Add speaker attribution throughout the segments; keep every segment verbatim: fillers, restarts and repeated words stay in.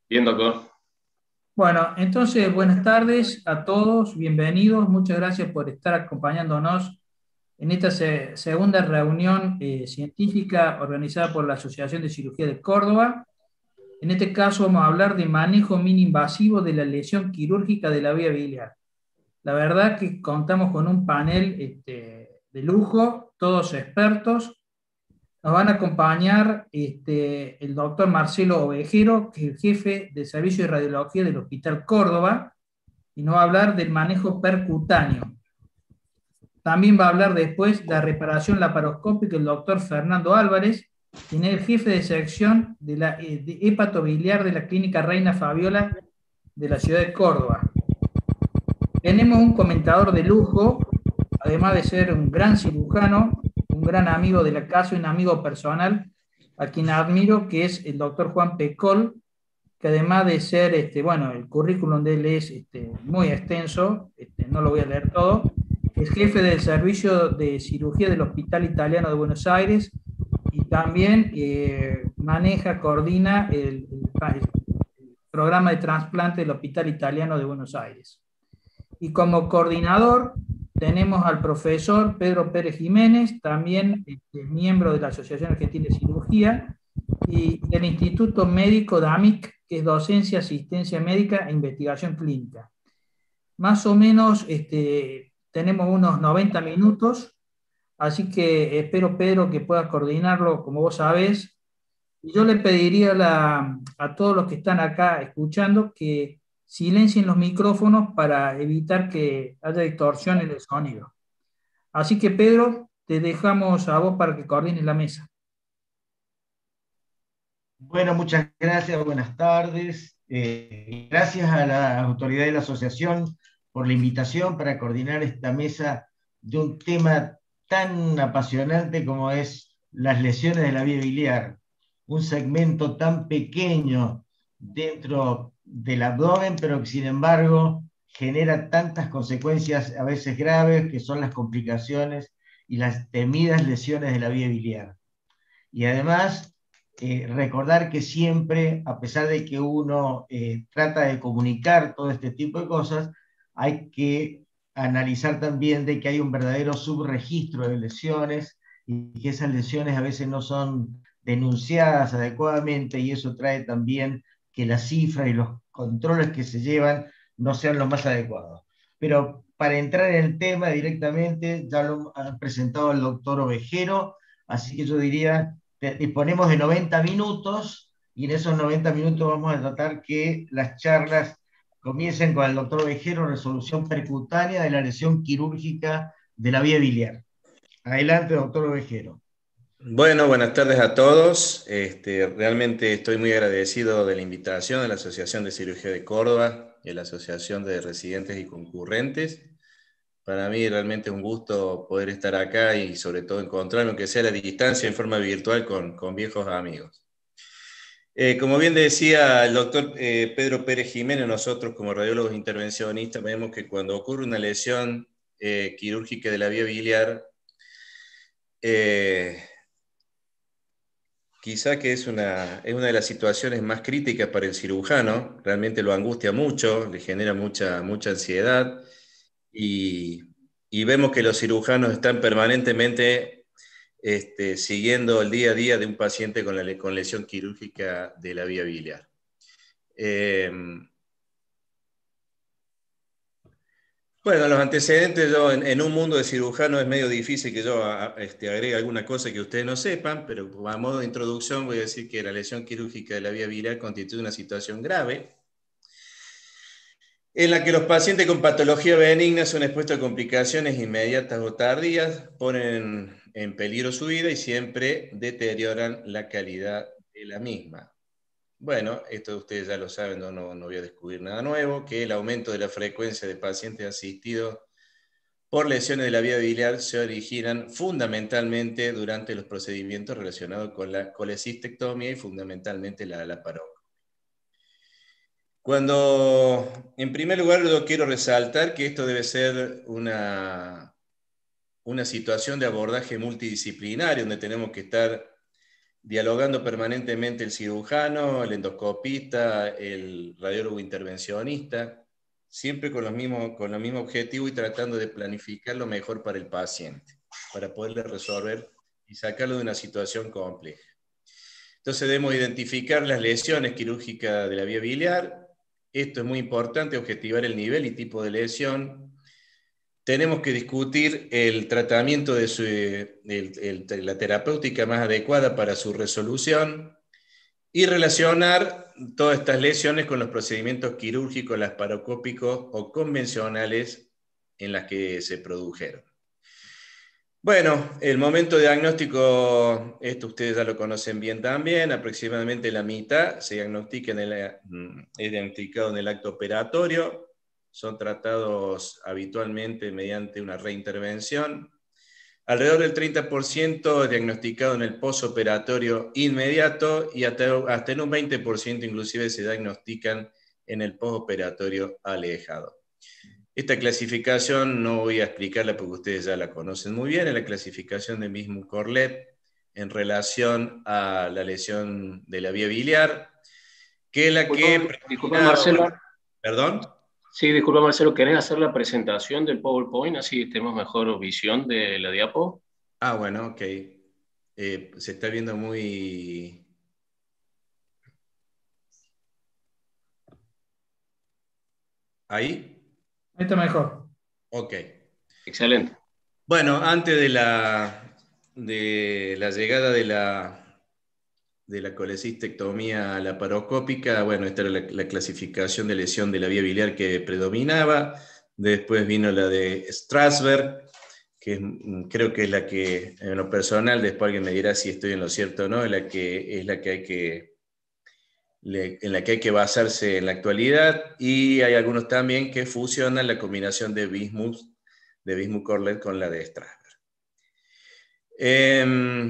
Speaker 1: Bien, doctor.
Speaker 2: Bueno, entonces buenas tardes a todos, bienvenidos, muchas gracias por estar acompañándonos en esta se- segunda reunión eh, científica organizada por la Asociación de Cirugía de Córdoba. En este caso vamos a hablar de manejo mini-invasivo de la lesión quirúrgica de la vía biliar. La verdad que contamos con un panel este, de lujo, todos expertos. Nos van a acompañar este, el doctor Marcelo Ovejero, que es el jefe de servicio de radiología del Hospital Córdoba, y nos va a hablar del manejo percutáneo. También va a hablar después de la reparación laparoscópica el doctor Fernando Álvarez, quien es el jefe de sección de la eh, de hepatobiliar de la Clínica Reina Fabiola de la ciudad de Córdoba. Tenemos un comentador de lujo, además de ser un gran cirujano, un gran amigo de la casa, un amigo personal, a quien admiro, que es el doctor Juan Pecol, que además de ser, este, bueno, el currículum de él es este, muy extenso, este, no lo voy a leer todo, es jefe del servicio de cirugía del Hospital Italiano de Buenos Aires y también eh, maneja, coordina el, el, el programa de trasplante del Hospital Italiano de Buenos Aires. Y como coordinador tenemos al profesor Pedro Pérez Jiménez, también este, miembro de la Asociación Argentina de Cirugía, y del Instituto Médico de AMIC, que es Docencia, Asistencia Médica e Investigación Clínica. Más o menos este, tenemos unos noventa minutos, así que espero, Pedro, que puedas coordinarlo como vos sabés. Y yo le pediría a, la, a todos los que están acá escuchando que silencien los micrófonos para evitar que haya distorsión en el sonido. Así que, Pedro, te dejamos a vos para que coordines la mesa.
Speaker 3: Bueno, muchas gracias, buenas tardes. Eh, gracias a la autoridad de la asociación por la invitación para coordinar esta mesa de un tema tan apasionante como es las lesiones de la vía biliar, un segmento tan pequeño dentro del abdomen, pero que sin embargo genera tantas consecuencias a veces graves, que son las complicaciones y las temidas lesiones de la vía biliar. Y además, eh, recordar que siempre, a pesar de que uno eh, trata de comunicar todo este tipo de cosas, hay que analizar también de que hay un verdadero subregistro de lesiones y que esas lesiones a veces no son denunciadas adecuadamente, y eso trae también que las cifras y los controles que se llevan no sean los más adecuados. Pero para entrar en el tema directamente, ya lo ha presentado el doctor Ovejero, así que yo diría, disponemos de noventa minutos, y en esos noventa minutos vamos a tratar que las charlas comiencen con el doctor Ovejero, resolución percutánea de la lesión quirúrgica de la vía biliar. Adelante, doctor Ovejero.
Speaker 1: Bueno, buenas tardes a todos. Este, realmente estoy muy agradecido de la invitación de la Asociación de Cirugía de Córdoba y de la Asociación de Residentes y Concurrentes. Para mí realmente es un gusto poder estar acá y sobre todo encontrarme, aunque sea a la distancia, en forma virtual, con, con viejos amigos. Eh, como bien decía el doctor eh, Pedro Pérez Jiménez, nosotros como radiólogos intervencionistas vemos que cuando ocurre una lesión eh, quirúrgica de la vía biliar, eh, quizá que es una, es una de las situaciones más críticas para el cirujano, realmente lo angustia mucho, le genera mucha, mucha ansiedad, y, y vemos que los cirujanos están permanentemente este, siguiendo el día a día de un paciente con, la, con lesión quirúrgica de la vía biliar. Eh, Bueno, los antecedentes, yo en, en un mundo de cirujanos es medio difícil que yo a- a- este, agregue alguna cosa que ustedes no sepan, pero a modo de introducción voy a decir que la lesión quirúrgica de la vía biliar constituye una situación grave en la que los pacientes con patología benigna son expuestos a complicaciones inmediatas o tardías, ponen en peligro su vida y siempre deterioran la calidad de la misma. Bueno, esto ustedes ya lo saben, no, no, no voy a descubrir nada nuevo, que el aumento de la frecuencia de pacientes asistidos por lesiones de la vía biliar se originan fundamentalmente durante los procedimientos relacionados con la colecistectomía y fundamentalmente la laparoscopia. Cuando, en primer lugar, yo quiero resaltar que esto debe ser una, una situación de abordaje multidisciplinario, donde tenemos que estar dialogando permanentemente el cirujano, el endoscopista, el radiólogo intervencionista, siempre con, los mismos, con el mismo objetivo y tratando de planificar lo mejor para el paciente, para poderle resolver y sacarlo de una situación compleja. Entonces debemos identificar las lesiones quirúrgicas de la vía biliar. Esto es muy importante, objetivar el nivel y tipo de lesión. Tenemos que discutir el tratamiento de su, el, el, la terapéutica más adecuada para su resolución y relacionar todas estas lesiones con los procedimientos quirúrgicos, laparoscópicos o convencionales en las que se produjeron. Bueno, el momento diagnóstico, esto ustedes ya lo conocen bien también, aproximadamente la mitad se diagnostica en el, es diagnosticado en el acto operatorio. Son tratados habitualmente mediante una reintervención. Alrededor del treinta por ciento diagnosticado en el postoperatorio inmediato y hasta, hasta en un veinte por ciento inclusive se diagnostican en el postoperatorio alejado. Esta clasificación no voy a explicarla porque ustedes ya la conocen muy bien, es la clasificación de Bismuth-Corlett en relación a la lesión de la vía biliar, que es la
Speaker 4: Disculpa,
Speaker 1: que...
Speaker 4: disculpa Marcelo.
Speaker 1: ¿Perdón?
Speaker 4: Sí, disculpa Marcelo, ¿querés hacer la presentación del PowerPoint? Así tenemos mejor visión de la diapo.
Speaker 1: Ah, bueno, ok. Eh, se está viendo muy... ¿Ahí?
Speaker 2: Ahí está mejor.
Speaker 1: Ok.
Speaker 4: Excelente.
Speaker 1: Bueno, antes de la, de la llegada de la, de la colecistectomía laparoscópica, bueno, esta era la, la clasificación de lesión de la vía biliar que predominaba. Después vino la de Strasberg, que es, creo que es la que, en lo personal, después alguien me dirá si estoy en lo cierto o no, es la que, es la que hay que, en la que hay que basarse en la actualidad, y hay algunos también que fusionan la combinación de Bismuth, de Bismuth-Corlett con la de Strasberg. Eh,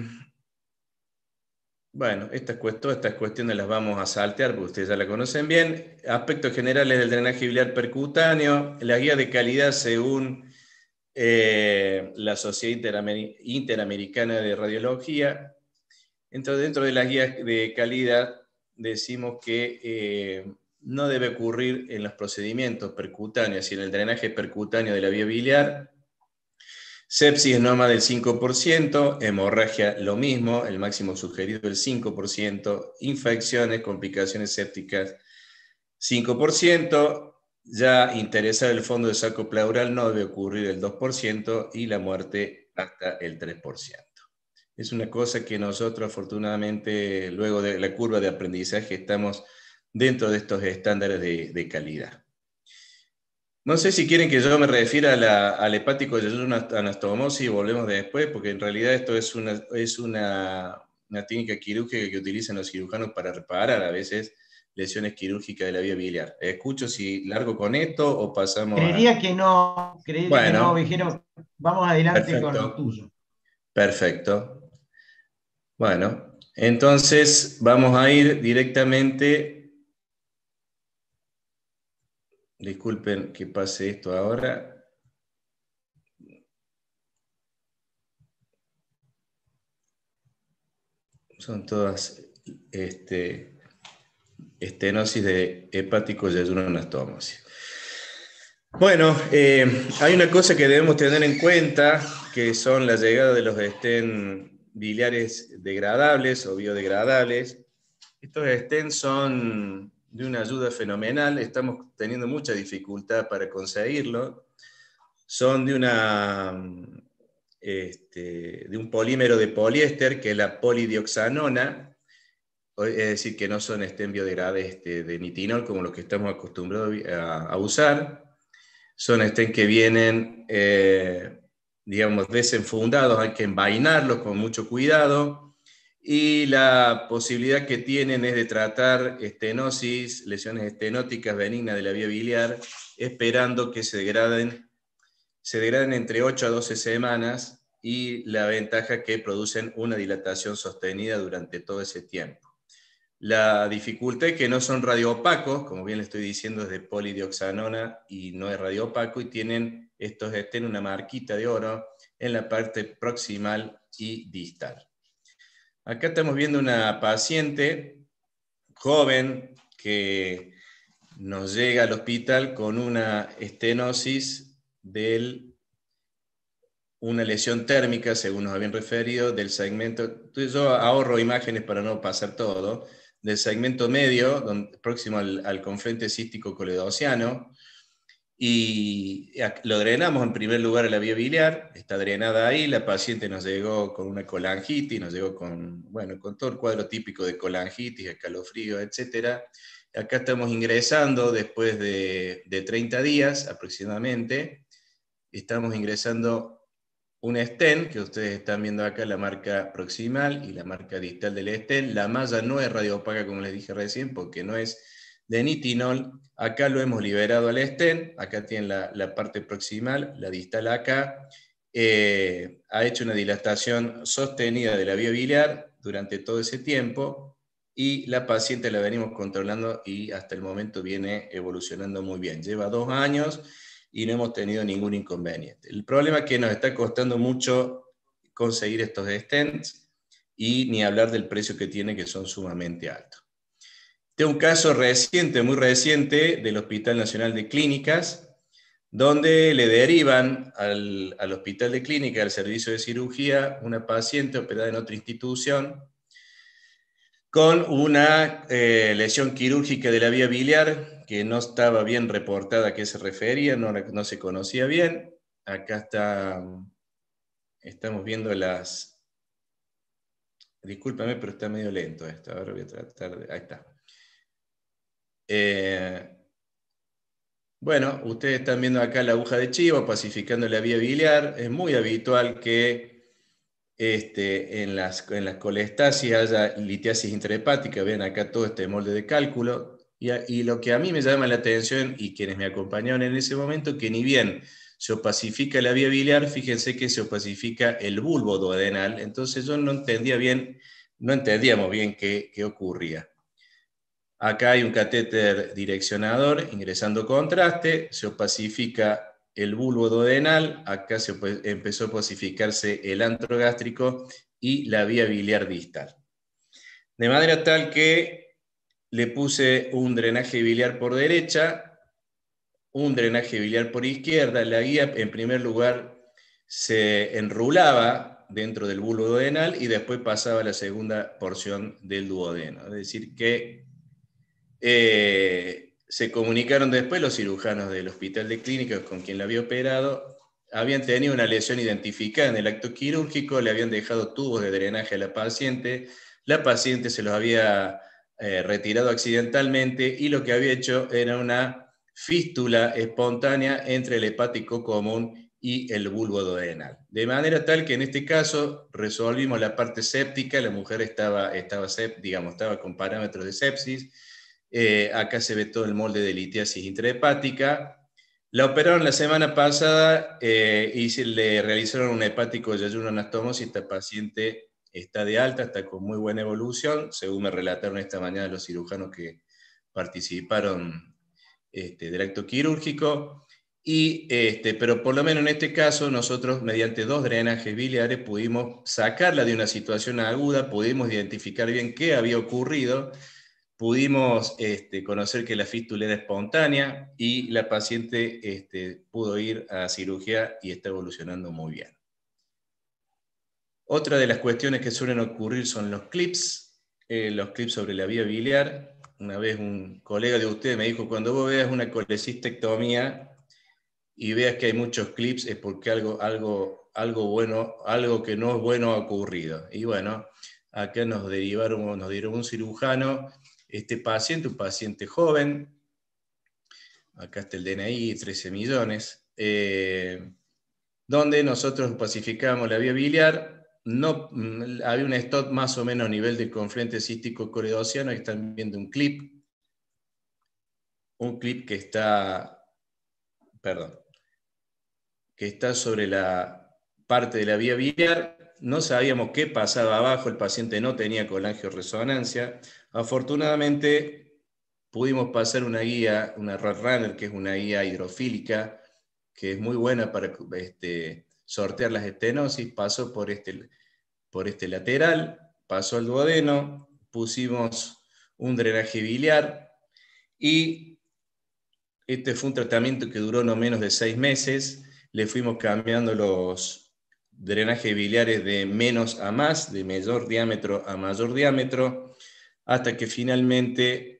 Speaker 1: bueno, estas, todas estas cuestiones las vamos a saltear porque ustedes ya la conocen bien. Aspectos generales del drenaje biliar percutáneo, la guía de calidad según eh, la Sociedad Interamer Interamericana de Radiología. Entonces, dentro de las guías de calidad decimos que eh, no debe ocurrir en los procedimientos percutáneos y en el drenaje percutáneo de la vía biliar. Sepsis no más del cinco por ciento, hemorragia lo mismo, el máximo sugerido el cinco por ciento, infecciones, complicaciones sépticas cinco por ciento, ya interesar el fondo de saco pleural no debe ocurrir el dos por ciento y la muerte hasta el tres por ciento. Es una cosa que nosotros afortunadamente luego de la curva de aprendizaje estamos dentro de estos estándares de, de calidad. No sé si quieren que yo me refiera a la, al hepático yeyuno anastomosis y volvemos después, porque en realidad esto es, una, es una, una técnica quirúrgica que utilizan los cirujanos para reparar a veces lesiones quirúrgicas de la vía biliar. Escucho si largo con esto o pasamos
Speaker 3: creería
Speaker 1: a...
Speaker 3: que no, creería
Speaker 1: bueno,
Speaker 3: que no, Vigero. Vamos adelante
Speaker 1: perfecto,
Speaker 3: con lo tuyo.
Speaker 1: Perfecto. Bueno, entonces vamos a ir directamente... Disculpen que pase esto ahora. Son todas este, estenosis de hepático yeyuno anastomosis. Bueno, eh, hay una cosa que debemos tener en cuenta, que son la llegada de los estén biliares degradables o biodegradables. Estos estén son de una ayuda fenomenal, estamos teniendo mucha dificultad para conseguirlo. Son de una... Este, de un polímero de poliéster, que es la polidioxanona, es decir, que no son estén biodegradables este, de nitinol como los que estamos acostumbrados a, a usar. Son estén que vienen, eh, digamos, desenfundados, hay que envainarlos con mucho cuidado, y la posibilidad que tienen es de tratar estenosis, lesiones estenóticas benignas de la vía biliar, esperando que se degraden se degradan entre ocho a doce semanas, y la ventaja que producen una dilatación sostenida durante todo ese tiempo. La dificultad es que no son radioopacos, como bien le estoy diciendo, es de polidioxanona y no es radioopaco, y tienen estos estén una marquita de oro en la parte proximal y distal. Acá estamos viendo una paciente joven que nos llega al hospital con una estenosis del, una lesión térmica, según nos habían referido, del segmento, entonces yo ahorro imágenes para no pasar todo, del segmento medio, donde, próximo al, al confrente cístico coledociano, y lo drenamos en primer lugar a la vía biliar, está drenada ahí, la paciente nos llegó con una colangitis, nos llegó con, bueno, con todo el cuadro típico de colangitis, escalofrío, etcétera. Acá estamos ingresando después de, de treinta días aproximadamente, estamos ingresando un stent, que ustedes están viendo acá la marca proximal y la marca distal del stent. La malla no es radiopaca, como les dije recién, porque no es de nitinol. Acá lo hemos liberado al stent, acá tienen la, la parte proximal, la distal acá. Eh, ha hecho una dilatación sostenida de la vía biliar durante todo ese tiempo, y la paciente la venimos controlando y hasta el momento viene evolucionando muy bien. Lleva dos años y no hemos tenido ningún inconveniente. El problema es que nos está costando mucho conseguir estos stents, y ni hablar del precio que tiene, que son sumamente altos. Este es un caso reciente, muy reciente, del Hospital Nacional de Clínicas, donde le derivan al, al Hospital de Clínicas, al servicio de cirugía, una paciente operada en otra institución, con una eh, lesión quirúrgica de la vía biliar, que no estaba bien reportada a qué se refería, no, no se conocía bien. Acá está, estamos viendo las... Discúlpame, pero está medio lento esto. Ahora voy a tratar de... Ahí está. Eh, bueno, ustedes están viendo acá la aguja de chivo pacificando la vía biliar. Es muy habitual que Este, en, las, en las colestasis haya litiasis intrahepática. Ven acá todo este molde de cálculo, y, y lo que a mí me llama la atención, y quienes me acompañaron en ese momento, que ni bien se opacifica la vía biliar, fíjense que se opacifica el bulbo duodenal. Entonces yo no entendía bien, no entendíamos bien qué, qué ocurría. Acá hay un catéter direccionador ingresando contraste, se opacifica el bulbo duodenal, acá se empezó a opacificarse el antro gástrico y la vía biliar distal. De manera tal que le puse un drenaje biliar por derecha, un drenaje biliar por izquierda. La guía, en primer lugar, se enrulaba dentro del bulbo duodenal y después pasaba a la segunda porción del duodeno. Es decir, que Eh, se comunicaron después los cirujanos del Hospital de Clínicas con quien la había operado. Habían tenido una lesión identificada en el acto quirúrgico, le habían dejado tubos de drenaje a la paciente, la paciente se los había eh, retirado accidentalmente, y lo que había hecho era una fístula espontánea entre el hepático común y el bulbo duodenal. De manera tal que en este caso resolvimos la parte séptica. La mujer estaba, estaba, digamos, estaba con parámetros de sepsis. Eh, acá se ve todo el molde de litiasis intrahepática. La operaron la semana pasada eh, y se le realizaron un hepático de ayuno anastomosis. Esta paciente está de alta, está con muy buena evolución, según me relataron esta mañana los cirujanos que participaron este, del acto quirúrgico. Y, este, pero por lo menos en este caso, nosotros mediante dos drenajes biliares pudimos sacarla de una situación aguda, pudimos identificar bien qué había ocurrido. Pudimos este, conocer que la fístula era espontánea, y la paciente este, pudo ir a cirugía y está evolucionando muy bien. Otra de las cuestiones que suelen ocurrir son los clips, eh, los clips sobre la vía biliar. Una vez un colega de ustedes me dijo: cuando vos veas una colecistectomía y veas que hay muchos clips, es porque algo, algo, algo, bueno, algo que no es bueno ha ocurrido. Y bueno, acá nos derivaron, nos dieron un cirujano. Este paciente, un paciente joven, acá está el D N I, trece millones, eh, donde nosotros pacificamos la vía biliar. No, había un stop más o menos a nivel del confrente cístico coledociano. Ahí están viendo un clip, un clip que está, perdón, que está sobre la parte de la vía biliar. No sabíamos qué pasaba abajo, el paciente no tenía colangioresonancia. Afortunadamente pudimos pasar una guía, una Rat Runner, que es una guía hidrofílica, que es muy buena para este, sortear las estenosis. Pasó por este, por este lateral, pasó al duodeno, pusimos un drenaje biliar y este fue un tratamiento que duró no menos de seis meses. Le fuimos cambiando los drenajes biliares de menos a más, de mayor diámetro a mayor diámetro, hasta que finalmente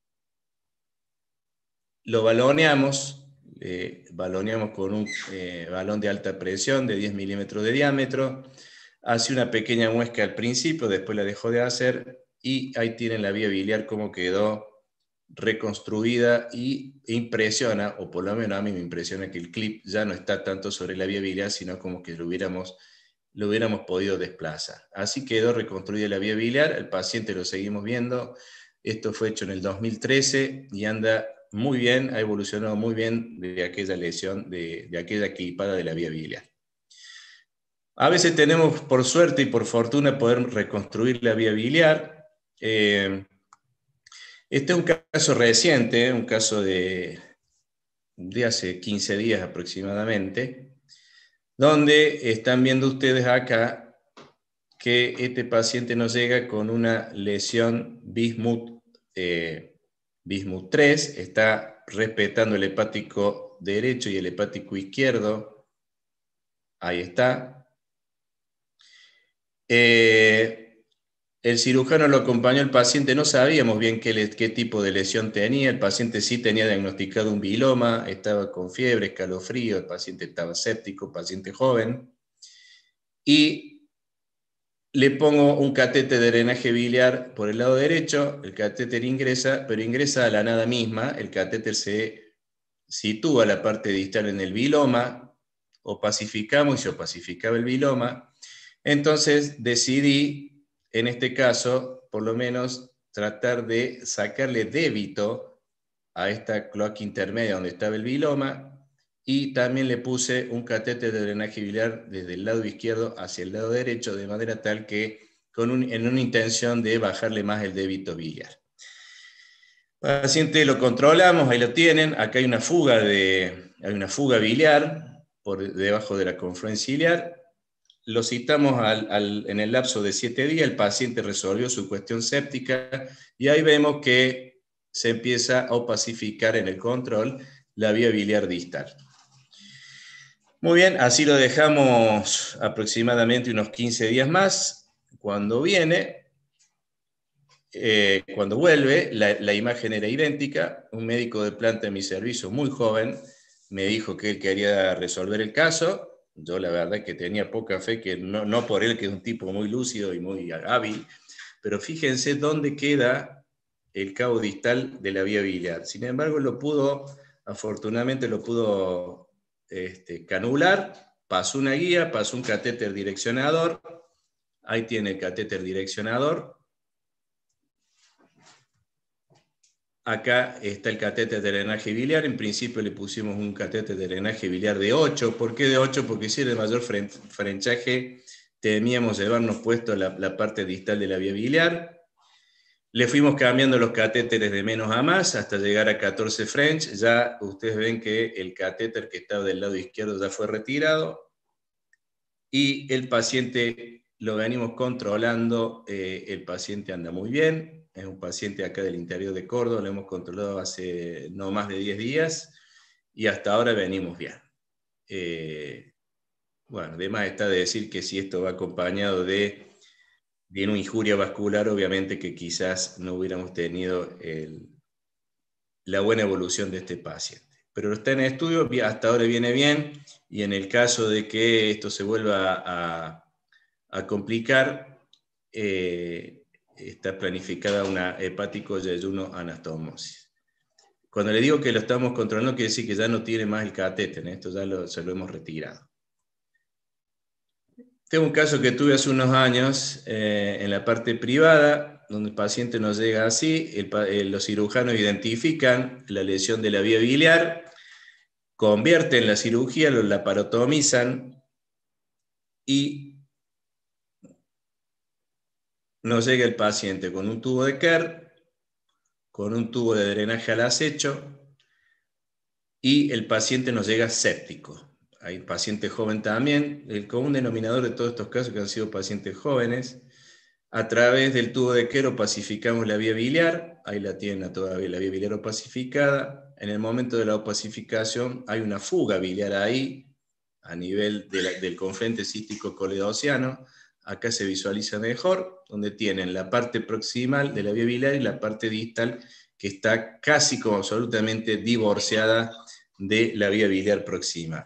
Speaker 1: lo baloneamos, eh, baloneamos con un eh, balón de alta presión de diez milímetros de diámetro, hace una pequeña muesca al principio, después la dejó de hacer, y ahí tienen la vía biliar cómo quedó reconstruida, y impresiona, o por lo menos a mí me impresiona, que el clip ya no está tanto sobre la vía biliar, sino como que lo hubiéramos, lo hubiéramos podido desplazar. Así quedó reconstruida la vía biliar, el paciente lo seguimos viendo, esto fue hecho en el dos mil trece y anda muy bien, ha evolucionado muy bien de aquella lesión, de, de aquella clipada de la vía biliar. A veces tenemos, por suerte y por fortuna, poder reconstruir la vía biliar. Eh, este es un caso reciente, un caso de, de hace quince días aproximadamente, donde están viendo ustedes acá que este paciente nos llega con una lesión Bismuth, eh, Bismuth tres, está respetando el hepático derecho y el hepático izquierdo. Ahí está. Eh, el cirujano lo acompañó al paciente, no sabíamos bien qué, le, qué tipo de lesión tenía. El paciente sí tenía diagnosticado un biloma, estaba con fiebre, escalofrío, el paciente estaba séptico, paciente joven. Y le pongo un catéter de drenaje biliar por el lado derecho, el catéter ingresa, pero ingresa a la nada misma, el catéter se sitúa la parte distal en el biloma, opacificamos y se opacificaba el biloma. Entonces decidí, en este caso, por lo menos tratar de sacarle débito a esta cloaca intermedia donde estaba el biloma, y también le puse un catéter de drenaje biliar desde el lado izquierdo hacia el lado derecho, de manera tal que, con un, en una intención de bajarle más el débito biliar. El paciente lo controlamos, ahí lo tienen, acá hay una fuga, de, hay una fuga biliar por debajo de la confluencia iliar. Lo citamos al, al, en el lapso de siete días, el paciente resolvió su cuestión séptica, y ahí vemos que se empieza a opacificar en el control la vía biliar distal. Muy bien, así lo dejamos aproximadamente unos quince días más. Cuando viene, eh, cuando vuelve, la, la imagen era idéntica. Un médico de planta de mi servicio, muy joven, me dijo que él quería resolver el caso. Yo la verdad que tenía poca fe, que no, no por él, que es un tipo muy lúcido y muy hábil, pero fíjense dónde queda el cabo distal de la vía biliar. Sin embargo, lo pudo, afortunadamente lo pudo este, canular. Pasó una guía, pasó un catéter direccionador. Ahí tiene el catéter direccionador. Acá está el catéter de drenaje biliar. En principio le pusimos un catéter de drenaje biliar de ocho. ¿Por qué de ocho? Porque si era de mayor frenchaje, temíamos llevarnos puesto la, la parte distal de la vía biliar. Le fuimos cambiando los catéteres de menos a más hasta llegar a catorce French. Ya ustedes ven que el catéter que estaba del lado izquierdo ya fue retirado. Y el paciente lo venimos controlando. Eh, el paciente anda muy bien. Es un paciente acá del interior de Córdoba. Lo hemos controlado hace no más de diez días. Y hasta ahora venimos bien. Eh, bueno, además está de decir que si esto va acompañado de... de una injuria vascular, obviamente que quizás no hubiéramos tenido el, la buena evolución de este paciente. Pero está en estudio, hasta ahora viene bien, y en el caso de que esto se vuelva a, a complicar, eh, está planificada una hepático yeyuno anastomosis. Cuando le digo que lo estamos controlando, quiere decir que ya no tiene más el catéter, ¿eh? Esto ya lo, se lo hemos retirado. Tengo un caso que tuve hace unos años eh, en la parte privada, donde el paciente nos llega así, el, el, los cirujanos identifican la lesión de la vía biliar, convierten la cirugía, lo laparotomizan y nos llega el paciente con un tubo de Kerr, con un tubo de drenaje al acecho, y el paciente nos llega séptico. Hay paciente joven también. El común denominador de todos estos casos que han sido pacientes jóvenes. A través del tubo de Kerr opacificamos la vía biliar, ahí la tienen todavía la vía biliar opacificada. En el momento de la opacificación hay una fuga biliar ahí, a nivel de la, del confluente cístico coledociano. Acá se visualiza mejor, donde tienen la parte proximal de la vía biliar y la parte distal, que está casi como absolutamente divorciada de la vía biliar proximal.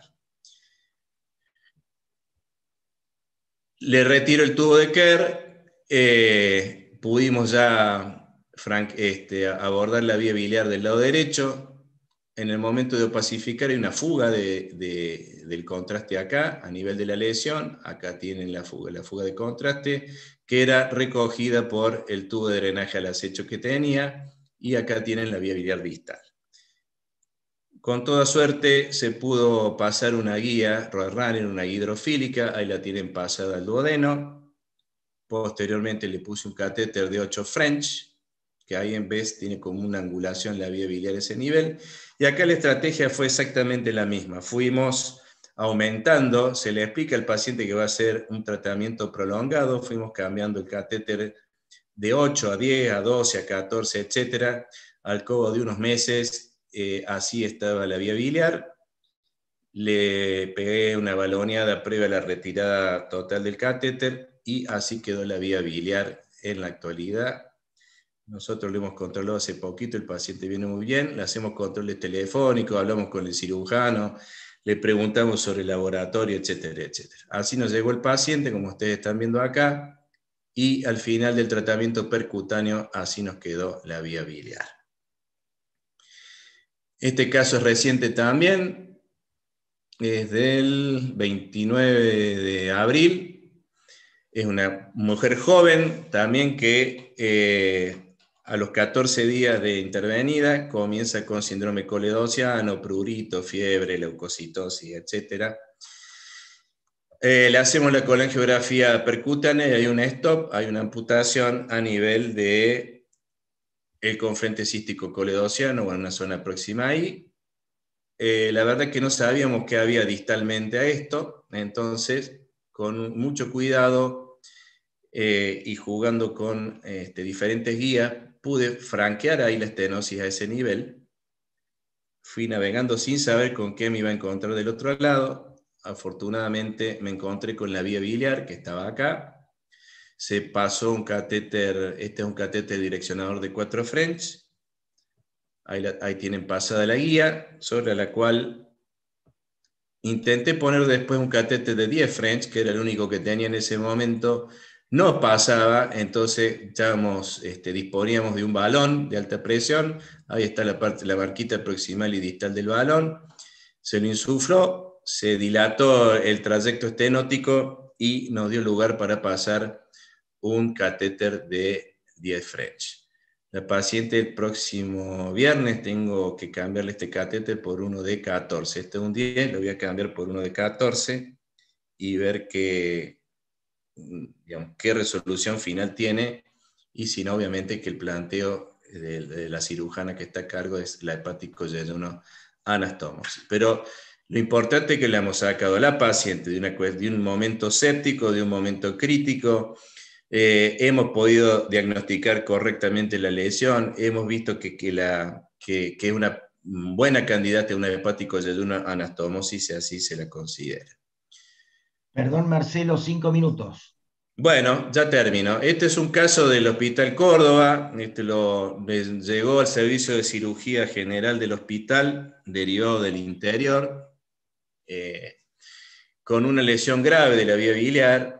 Speaker 1: Le retiro el tubo de Kerr. Eh, pudimos ya Frank, este, abordar la vía biliar del lado derecho. En el momento de opacificar hay una fuga de, de, del contraste acá, a nivel de la lesión. Acá tienen la fuga, la fuga de contraste, que era recogida por el tubo de drenaje al acecho que tenía, y acá tienen la vía biliar distal. Con toda suerte se pudo pasar una guía Roadrunner, una guía hidrofílica, ahí la tienen pasada al duodeno. Posteriormente le puse un catéter de ocho French, que ahí en vez tiene como una angulación la vía biliar a ese nivel. Y acá la estrategia fue exactamente la misma. Fuimos aumentando, se le explica al paciente que va a hacer un tratamiento prolongado, fuimos cambiando el catéter de ocho a diez, a doce, a catorce, etcétera. Al cabo de unos meses, eh, así estaba la vía biliar. Le pegué una baloneada previa a la retirada total del catéter y así quedó la vía biliar en la actualidad. Nosotros lo hemos controlado hace poquito, el paciente viene muy bien, le hacemos controles telefónicos, hablamos con el cirujano, le preguntamos sobre el laboratorio, etcétera, etcétera. Así nos llegó el paciente, como ustedes están viendo acá, y al final del tratamiento percutáneo así nos quedó la vía biliar. Este caso es reciente también, es del veintinueve de abril, es una mujer joven también que eh, a los catorce días de intervenida comienza con síndrome coledociano, prurito, fiebre, leucocitosis, etcétera. Eh, le hacemos la colangiografía percutánea y hay un stop, hay una amputación a nivel de el confluente cístico coledociano, o en una zona próxima ahí. Eh, la verdad que no sabíamos qué había distalmente a esto, entonces con mucho cuidado eh, y jugando con este, diferentes guías, pude franquear ahí la estenosis a ese nivel. Fui navegando sin saber con qué me iba a encontrar del otro lado. Afortunadamente me encontré con la vía biliar que estaba acá. Se pasó un catéter, este es un catéter direccionador de cuatro French. Ahí, la, ahí tienen pasada la guía, sobre la cual intenté poner después un catéter de diez French, que era el único que tenía en ese momento. No pasaba, entonces ya este, disponíamos de un balón de alta presión. Ahí está la, parte, la marquita proximal y distal del balón. Se lo insufló, se dilató el trayecto estenótico y nos dio lugar para pasar un catéter de diez French. La paciente el próximo viernes tengo que cambiarle este catéter por uno de catorce. Este es un diez, lo voy a cambiar por uno de catorce y ver qué, digamos, qué resolución final tiene, y si no, obviamente que el planteo de, de la cirujana que está a cargo es la hepático-yeyuno anastomosis. Pero lo importante es que le hemos sacado a la paciente de, una, de un momento séptico, de un momento crítico. Eh, hemos podido diagnosticar correctamente la lesión, hemos visto que, que, la, que, que es una buena candidata a una hepático-yeyuno anastomosis, y así se la considera.
Speaker 3: Perdón, Marcelo, cinco minutos.
Speaker 1: Bueno, ya termino. Este es un caso del Hospital Córdoba. Este lo, llegó al servicio de cirugía general del hospital, derivado del interior, eh, con una lesión grave de la vía biliar,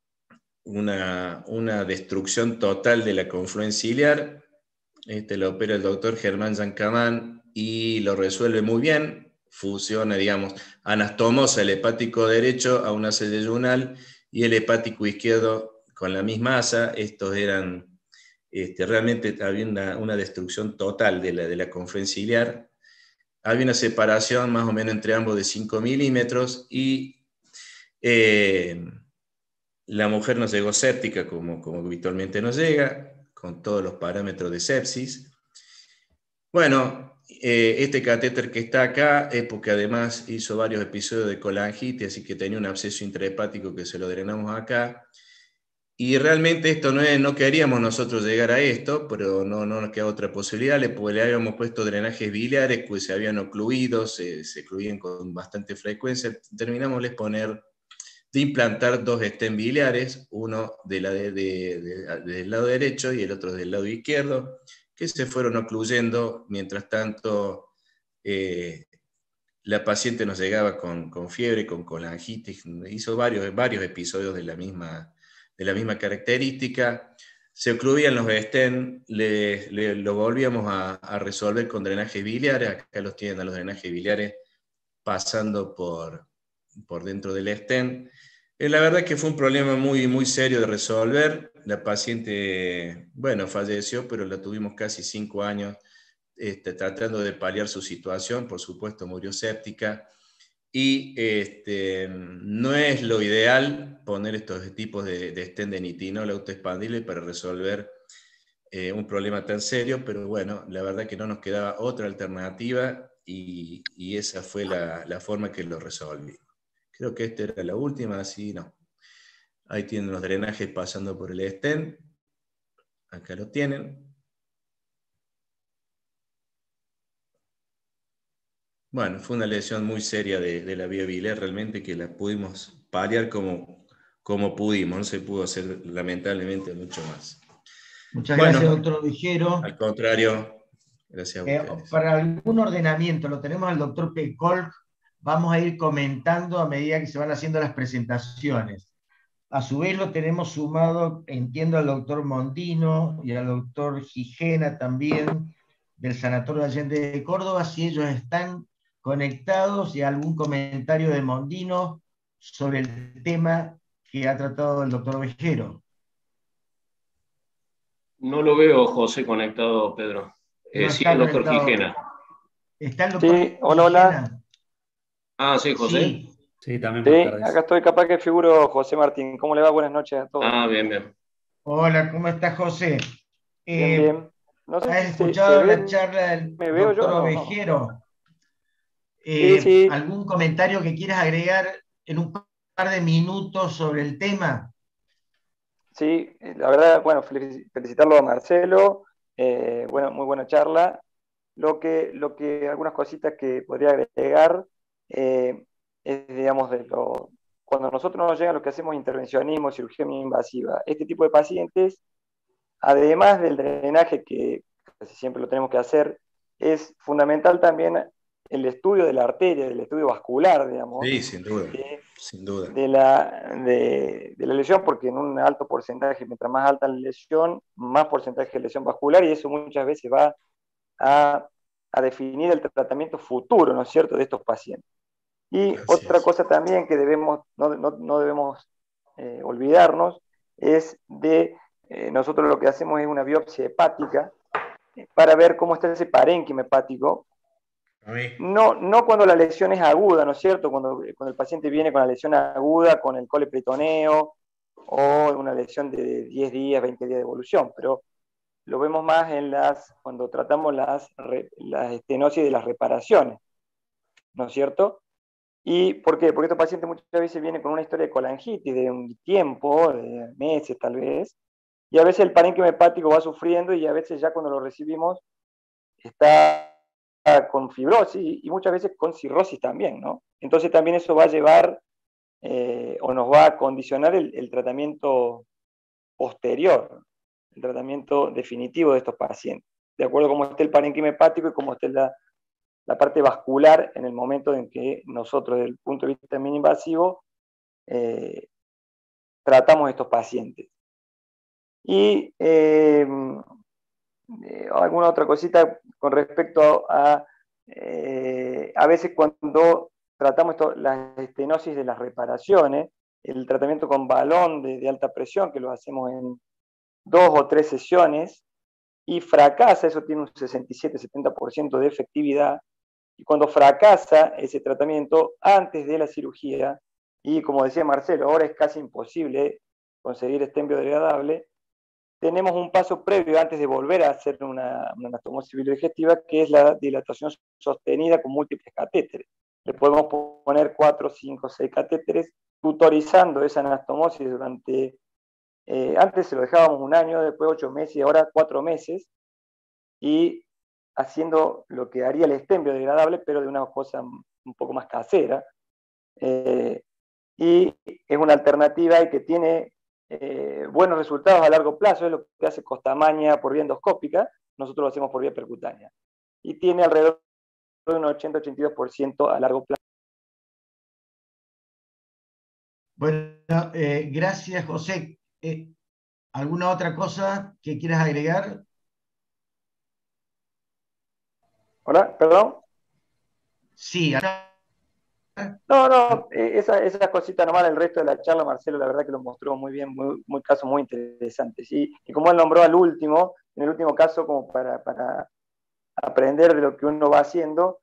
Speaker 1: una, una destrucción total de la confluencia ciliar. Este lo opera el doctor Germán Zancamán y lo resuelve muy bien. Fusiona, digamos, anastomosa el hepático derecho a un asa yeyunal y el hepático izquierdo con la misma asa. Estos eran, este, realmente había una, una destrucción total de la, de la confluencia ciliar. Había una separación más o menos entre ambos de cinco milímetros y eh, la mujer nos llegó séptica, como, como habitualmente nos llega, con todos los parámetros de sepsis. Bueno, eh, este catéter que está acá es porque además hizo varios episodios de colangitis, así que tenía un absceso intrahepático que se lo drenamos acá. y realmente esto no es, no queríamos nosotros llegar a esto, pero no, no nos queda otra posibilidad, le, pues, le habíamos puesto drenajes biliares, pues se habían ocluido, se, se ocluían con bastante frecuencia, terminamos de poner, de implantar dos estén biliares, uno de la de, de, de, del lado derecho y el otro del lado izquierdo, que se fueron ocluyendo, mientras tanto eh, la paciente nos llegaba con, con fiebre, con colangitis, hizo varios, varios episodios de la misma, de la misma característica, se ocluían los estén, le, le, lo volvíamos a, a resolver con drenajes biliares, acá los tienen a los drenajes biliares pasando por, por dentro del estén. Eh, la verdad que fue un problema muy, muy serio de resolver, la paciente, bueno, falleció, pero la tuvimos casi cinco años este, tratando de paliar su situación, por supuesto murió séptica, y este, no es lo ideal poner estos tipos de, de estén de nitinol autoexpandible para resolver eh, un problema tan serio, pero bueno, la verdad que no nos quedaba otra alternativa y, y esa fue la, la forma que lo resolví. Creo que esta era la última, así no. Ahí tienen los drenajes pasando por el estén, acá lo tienen. Bueno, fue una lesión muy seria de, de la vía biliar, realmente que la pudimos paliar como, como pudimos, no se pudo hacer lamentablemente mucho más.
Speaker 3: Muchas
Speaker 1: bueno,
Speaker 3: gracias, doctor Ovejero.
Speaker 1: Al contrario, gracias a
Speaker 3: eh,
Speaker 1: ustedes.
Speaker 3: Para algún ordenamiento, lo tenemos al doctor Pecol, vamos a ir comentando a medida que se van haciendo las presentaciones. A su vez lo tenemos sumado, entiendo, al doctor Mondino y al doctor Gijena también, del Sanatorio Allende de Córdoba, si ellos están conectados, y algún comentario de Mondino sobre el tema que ha tratado el doctor Ovejero.
Speaker 4: No lo veo, José, conectado, Pedro. Eh,
Speaker 3: No
Speaker 4: sí,
Speaker 3: está
Speaker 4: el doctor
Speaker 3: conectado.
Speaker 4: Gijena.
Speaker 3: ¿Está el doctor
Speaker 5: Sí, hola, hola.
Speaker 3: Gijena?
Speaker 4: Ah, sí, José.
Speaker 3: Sí.
Speaker 6: Sí, también
Speaker 5: Sí,
Speaker 6: buenas tardes.
Speaker 5: acá estoy, capaz que figuro José Martín. ¿Cómo le va? Buenas noches a todos.
Speaker 4: Ah, bien, bien.
Speaker 3: Hola, ¿cómo está, José?
Speaker 5: Bien,
Speaker 3: Eh,
Speaker 5: bien. No sé
Speaker 3: ¿Has
Speaker 5: si se,
Speaker 3: escuchado
Speaker 5: se
Speaker 3: la
Speaker 5: ve,
Speaker 3: charla del
Speaker 5: me veo yo
Speaker 3: doctor
Speaker 5: o no.
Speaker 3: Ovejero?
Speaker 5: Sí,
Speaker 3: Eh,
Speaker 5: sí.
Speaker 3: ¿Algún comentario que quieras agregar en un par de minutos sobre el tema?
Speaker 5: Sí, la verdad, bueno, felicitarlo a Marcelo. Eh, bueno, muy buena charla. Lo que, lo que, algunas cositas que podría agregar eh, es, digamos, de lo, cuando nosotros nos llegan lo que hacemos intervencionismo, cirugía mínima invasiva, este tipo de pacientes, además del drenaje que casi siempre lo tenemos que hacer, es fundamental también el estudio de la arteria, el estudio vascular, digamos.
Speaker 1: Sí, sin duda,
Speaker 5: de,
Speaker 1: sin duda.
Speaker 5: De la, de, de la lesión, porque en un alto porcentaje, mientras más alta la lesión, más porcentaje de lesión vascular, y eso muchas veces va a, a definir el tratamiento futuro, ¿no es cierto?, de estos pacientes. Y
Speaker 1: Así
Speaker 5: otra
Speaker 1: es.
Speaker 5: cosa también que debemos, no, no, no debemos eh, olvidarnos es de, eh, nosotros lo que hacemos es una biopsia hepática eh, para ver cómo está ese parénquima hepático. No, no cuando la lesión es aguda, ¿no es cierto? Cuando, cuando el paciente viene con la lesión aguda, con el coliperitoneo, o una lesión de diez días, veinte días de evolución, pero lo vemos más en las, cuando tratamos las, las estenosis de las reparaciones, ¿no es cierto? ¿Y por qué? Porque estos pacientes muchas veces vienen con una historia de colangitis de un tiempo, de meses tal vez, y a veces el parénquima hepático va sufriendo y a veces ya cuando lo recibimos está con fibrosis y muchas veces con cirrosis también, ¿no? Entonces también eso va a llevar eh, o nos va a condicionar el, el tratamiento posterior, el tratamiento definitivo de estos pacientes, de acuerdo a cómo esté el parénquima hepático y cómo esté la, la parte vascular en el momento en que nosotros, desde el punto de vista mínimo invasivo, eh, tratamos estos pacientes. Y eh, eh, alguna otra cosita con respecto a, eh, a veces cuando tratamos esto, las estenosis de las reparaciones, el tratamiento con balón de, de alta presión, que lo hacemos en dos o tres sesiones, y fracasa, eso tiene un sesenta y siete a setenta por ciento de efectividad, y cuando fracasa ese tratamiento antes de la cirugía, y como decía Marcelo, ahora es casi imposible conseguir estén biodegradable, tenemos un paso previo antes de volver a hacer una, una anastomosis biliodigestiva, que es la dilatación sostenida con múltiples catéteres. Le podemos poner cuatro, cinco, seis catéteres, tutorizando esa anastomosis durante Eh, antes se lo dejábamos un año, después ocho meses y ahora cuatro meses, y haciendo lo que haría el stem biodegradable, pero de una cosa un poco más casera. Eh, y es una alternativa y que tiene eh, buenos resultados a largo plazo, es lo que hace Costamaña por vía endoscópica, nosotros lo hacemos por vía percutánea. Y tiene alrededor de un ochenta a ochenta y dos por ciento a largo plazo.
Speaker 3: Bueno, eh, gracias, José. Eh, ¿Alguna otra cosa que quieras agregar?
Speaker 5: ¿Hola? ¿Perdón?
Speaker 3: Sí. Acá...
Speaker 5: No, no, eh, esa, esa cosita nomás, el resto de la charla, Marcelo, la verdad que lo mostró muy bien, muy, muy casos muy interesantes. Y, y como él nombró al último, en el último caso, como para, para aprender de lo que uno va haciendo.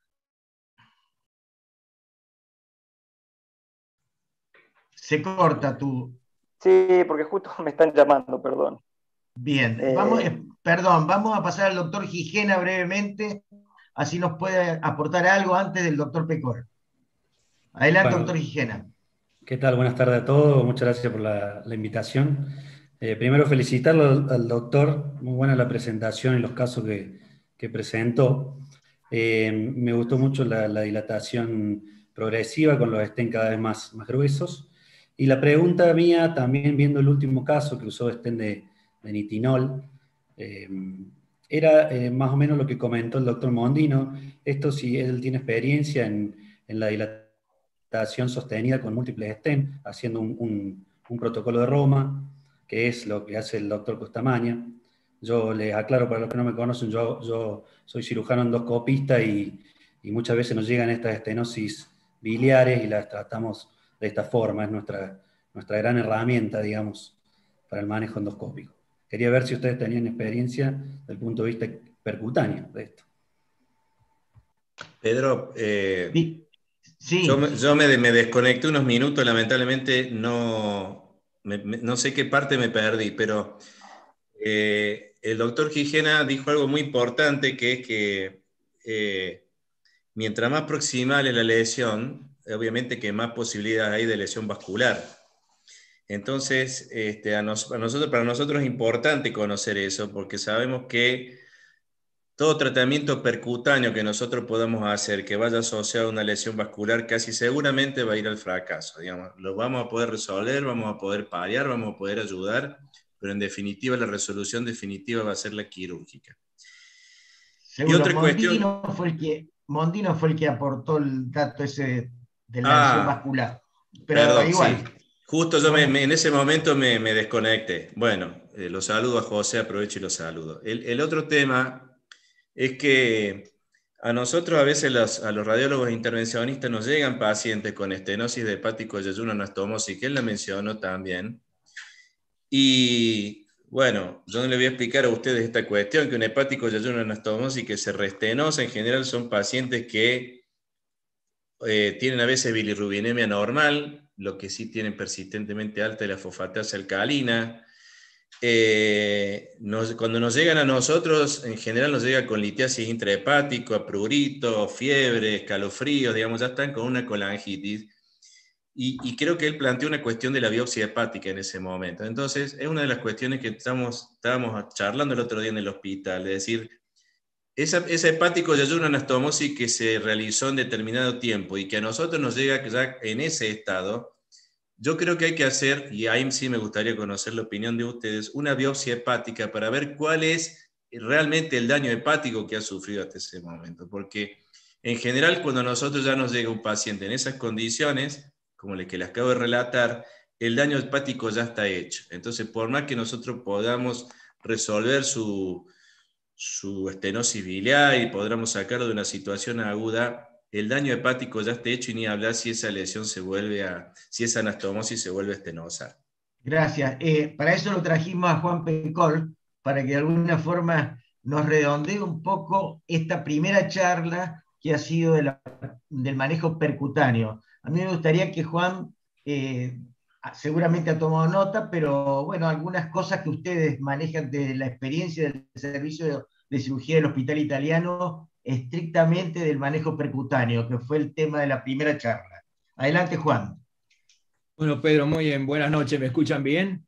Speaker 3: Se corta tu...
Speaker 5: Sí, porque justo me están llamando, perdón.
Speaker 3: Bien,
Speaker 5: Eh,
Speaker 3: vamos, eh, perdón, vamos a pasar al doctor Gijena brevemente, así nos puede aportar algo antes del doctor Pecor. Adelante,
Speaker 6: Bueno,
Speaker 3: doctor Gijena.
Speaker 6: ¿qué tal? Buenas tardes a todos. Muchas gracias por la, la invitación. Eh, primero felicitarlo al, al doctor. Muy buena la presentación y los casos que, que presentó. Eh, me gustó mucho la, la dilatación progresiva con los estén cada vez más, más gruesos. Y la pregunta mía, también viendo el último caso que usó estén de, de nitinol, eh, era eh, más o menos lo que comentó el doctor Mondino. Esto si él tiene experiencia en, en la dilatación sostenida con múltiples estén, haciendo un, un, un protocolo de Roma, que es lo que hace el doctor Costamaña. Yo les aclaro para los que no me conocen, yo, yo soy cirujano endoscopista y, y muchas veces nos llegan estas estenosis biliares y las tratamos de esta forma, es nuestra, nuestra gran herramienta, digamos, para el manejo endoscópico. Quería ver si ustedes tenían experiencia desde el punto de vista percutáneo de esto.
Speaker 1: Pedro, eh,
Speaker 3: sí.
Speaker 1: yo, me, yo me, me desconecté unos minutos, lamentablemente no, me, me, no sé qué parte me perdí, pero eh, el doctor Gijena dijo algo muy importante, que es que eh, mientras más proximal es la lesión, obviamente que más posibilidades hay de lesión vascular. Entonces, este, a, nos, a nosotros, para nosotros es importante conocer eso, porque sabemos que todo tratamiento percutáneo que nosotros podamos hacer que vaya asociado a una lesión vascular casi seguramente va a ir al fracaso. Digamos. Lo vamos a poder resolver, vamos a poder paliar, vamos a poder ayudar, pero en definitiva la resolución definitiva va a ser la quirúrgica.
Speaker 3: Seguro,
Speaker 1: y otra
Speaker 3: Mondino,
Speaker 1: cuestión...
Speaker 3: fue el que, Mondino fue el que aportó el dato ese de la
Speaker 1: ah,
Speaker 3: lesión vascular. Pero
Speaker 1: perdón,
Speaker 3: igual.
Speaker 1: Sí. Justo yo me, me, en ese momento me, me desconecté. Bueno, eh, lo saludo a José, aprovecho y lo saludo. El, el otro tema es que a nosotros a veces los, a los radiólogos intervencionistas nos llegan pacientes con estenosis de hepático yeyuno anastomosis, que él la mencionó también. Y bueno, yo no le voy a explicar a ustedes esta cuestión, que un hepático yeyuno anastomosis que se restenosa en general son pacientes que eh, tienen a veces bilirrubinemia normal, lo que sí tienen persistentemente alta es la fosfatasa alcalina. Eh, nos, cuando nos llegan a nosotros, en general nos llega con litiasis intrahepático, prurito, fiebre, escalofríos, digamos, ya están con una colangitis. Y, y creo que él planteó una cuestión de la biopsia hepática en ese momento. Entonces, es una de las cuestiones que estamos, estábamos charlando el otro día en el hospital, es decir, esa, ese hepático yeyuno anastomosis que se realizó en determinado tiempo y que a nosotros nos llega ya en ese estado. Yo creo que hay que hacer, y ahí sí me gustaría conocer la opinión de ustedes, una biopsia hepática para ver cuál es realmente el daño hepático que ha sufrido hasta ese momento. Porque en general cuando a nosotros ya nos llega un paciente en esas condiciones, como el que les acabo de relatar, el daño hepático ya está hecho. Entonces, por más que nosotros podamos resolver su, su estenosis biliar y podamos sacarlo de una situación aguda, el daño hepático ya está hecho y ni hablar si esa lesión se vuelve a, si esa anastomosis se vuelve estenosa.
Speaker 3: Gracias. Eh, para eso lo trajimos a Juan Pecor, para que de alguna forma nos redondee un poco esta primera charla que ha sido de la, del manejo percutáneo. A mí me gustaría que Juan, eh, seguramente ha tomado nota, pero bueno, algunas cosas que ustedes manejan de la experiencia del servicio de, de cirugía del Hospital Italiano, estrictamente del manejo percutáneo, que fue el tema de la primera charla. Adelante, Juan.
Speaker 7: Bueno, Pedro, muy bien. Buenas noches. ¿Me escuchan bien?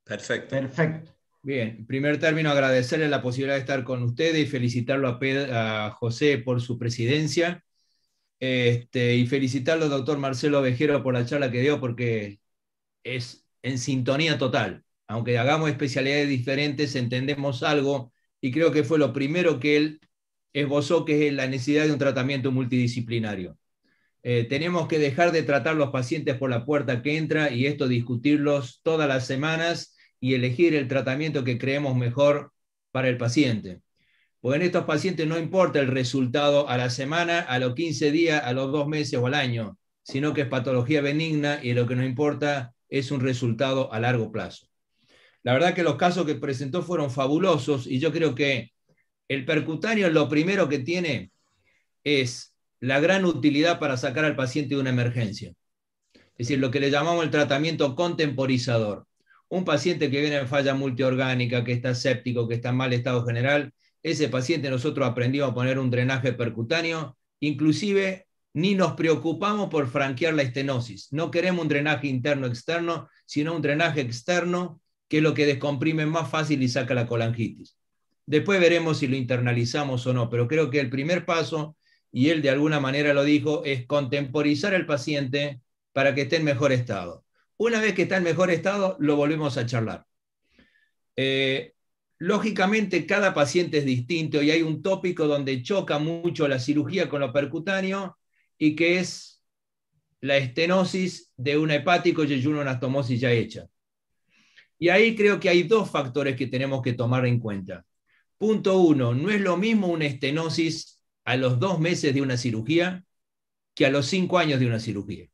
Speaker 1: Perfecto.
Speaker 3: Perfecto.
Speaker 7: Bien, en primer término, agradecerle la posibilidad de estar con ustedes y felicitarlo a, Pedro, a José por su presidencia. Este, y felicitarlo al doctor Marcelo Ovejero por la charla que dio, porque es en sintonía total. Aunque hagamos especialidades diferentes, entendemos algo, y creo que fue lo primero que él esbozó, que es la necesidad de un tratamiento multidisciplinario. Eh, tenemos que dejar de tratar los pacientes por la puerta que entra, y esto discutirlos todas las semanas y elegir el tratamiento que creemos mejor para el paciente. Porque en estos pacientes no importa el resultado a la semana, a los quince días, a los dos meses o al año, sino que es patología benigna y lo que nos importa es un resultado a largo plazo. La verdad que los casos que presentó fueron fabulosos, y yo creo que el percutáneo lo primero que tiene es la gran utilidad para sacar al paciente de una emergencia. Es decir, lo que le llamamos el tratamiento contemporizador. Un paciente que viene en falla multiorgánica, que está séptico, que está en mal estado general, ese paciente nosotros aprendimos a poner un drenaje percutáneo, inclusive ni nos preocupamos por franquear la estenosis. No queremos un drenaje interno-externo, sino un drenaje externo, que es lo que descomprime más fácil y saca la colangitis. Después veremos si lo internalizamos o no, pero creo que el primer paso, y él de alguna manera lo dijo, es contemporizar al paciente para que esté en mejor estado. Una vez que está en mejor estado, lo volvemos a charlar. Eh, lógicamente, cada paciente es distinto, y hay un tópico donde choca mucho la cirugía con lo percutáneo, y que es la estenosis de un hepático y una anastomosis ya hecha. Y ahí creo que hay dos factores que tenemos que tomar en cuenta. Punto uno, no es lo mismo una estenosis a los dos meses de una cirugía que a los cinco años de una cirugía.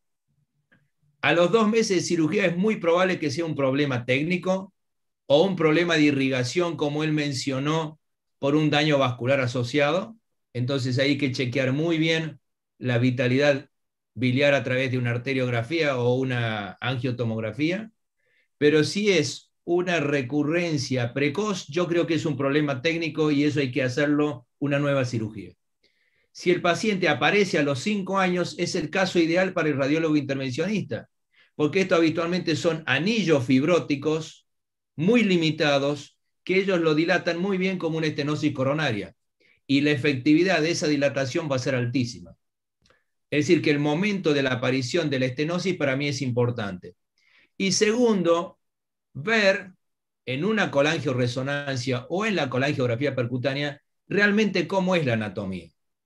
Speaker 7: A los dos meses de cirugía es muy probable que sea un problema técnico o un problema de irrigación, como él mencionó, por un daño vascular asociado. Entonces hay que chequear muy bien la vitalidad biliar a través de una arteriografía o una angiotomografía. Pero si es una recurrencia precoz, yo creo que es un problema técnico, y eso hay que hacerlo una nueva cirugía. Si el paciente aparece a los cinco años, es el caso ideal para el radiólogo intervencionista, porque estos habitualmente son anillos fibróticos muy limitados, que ellos lo dilatan muy bien como una estenosis coronaria, y la efectividad de esa dilatación va a ser altísima. Es decir, que el momento de la aparición de la estenosis para mí es importante. Y segundo, ver en una colangioresonancia o en la colangiografía percutánea realmente cómo es la anatomía.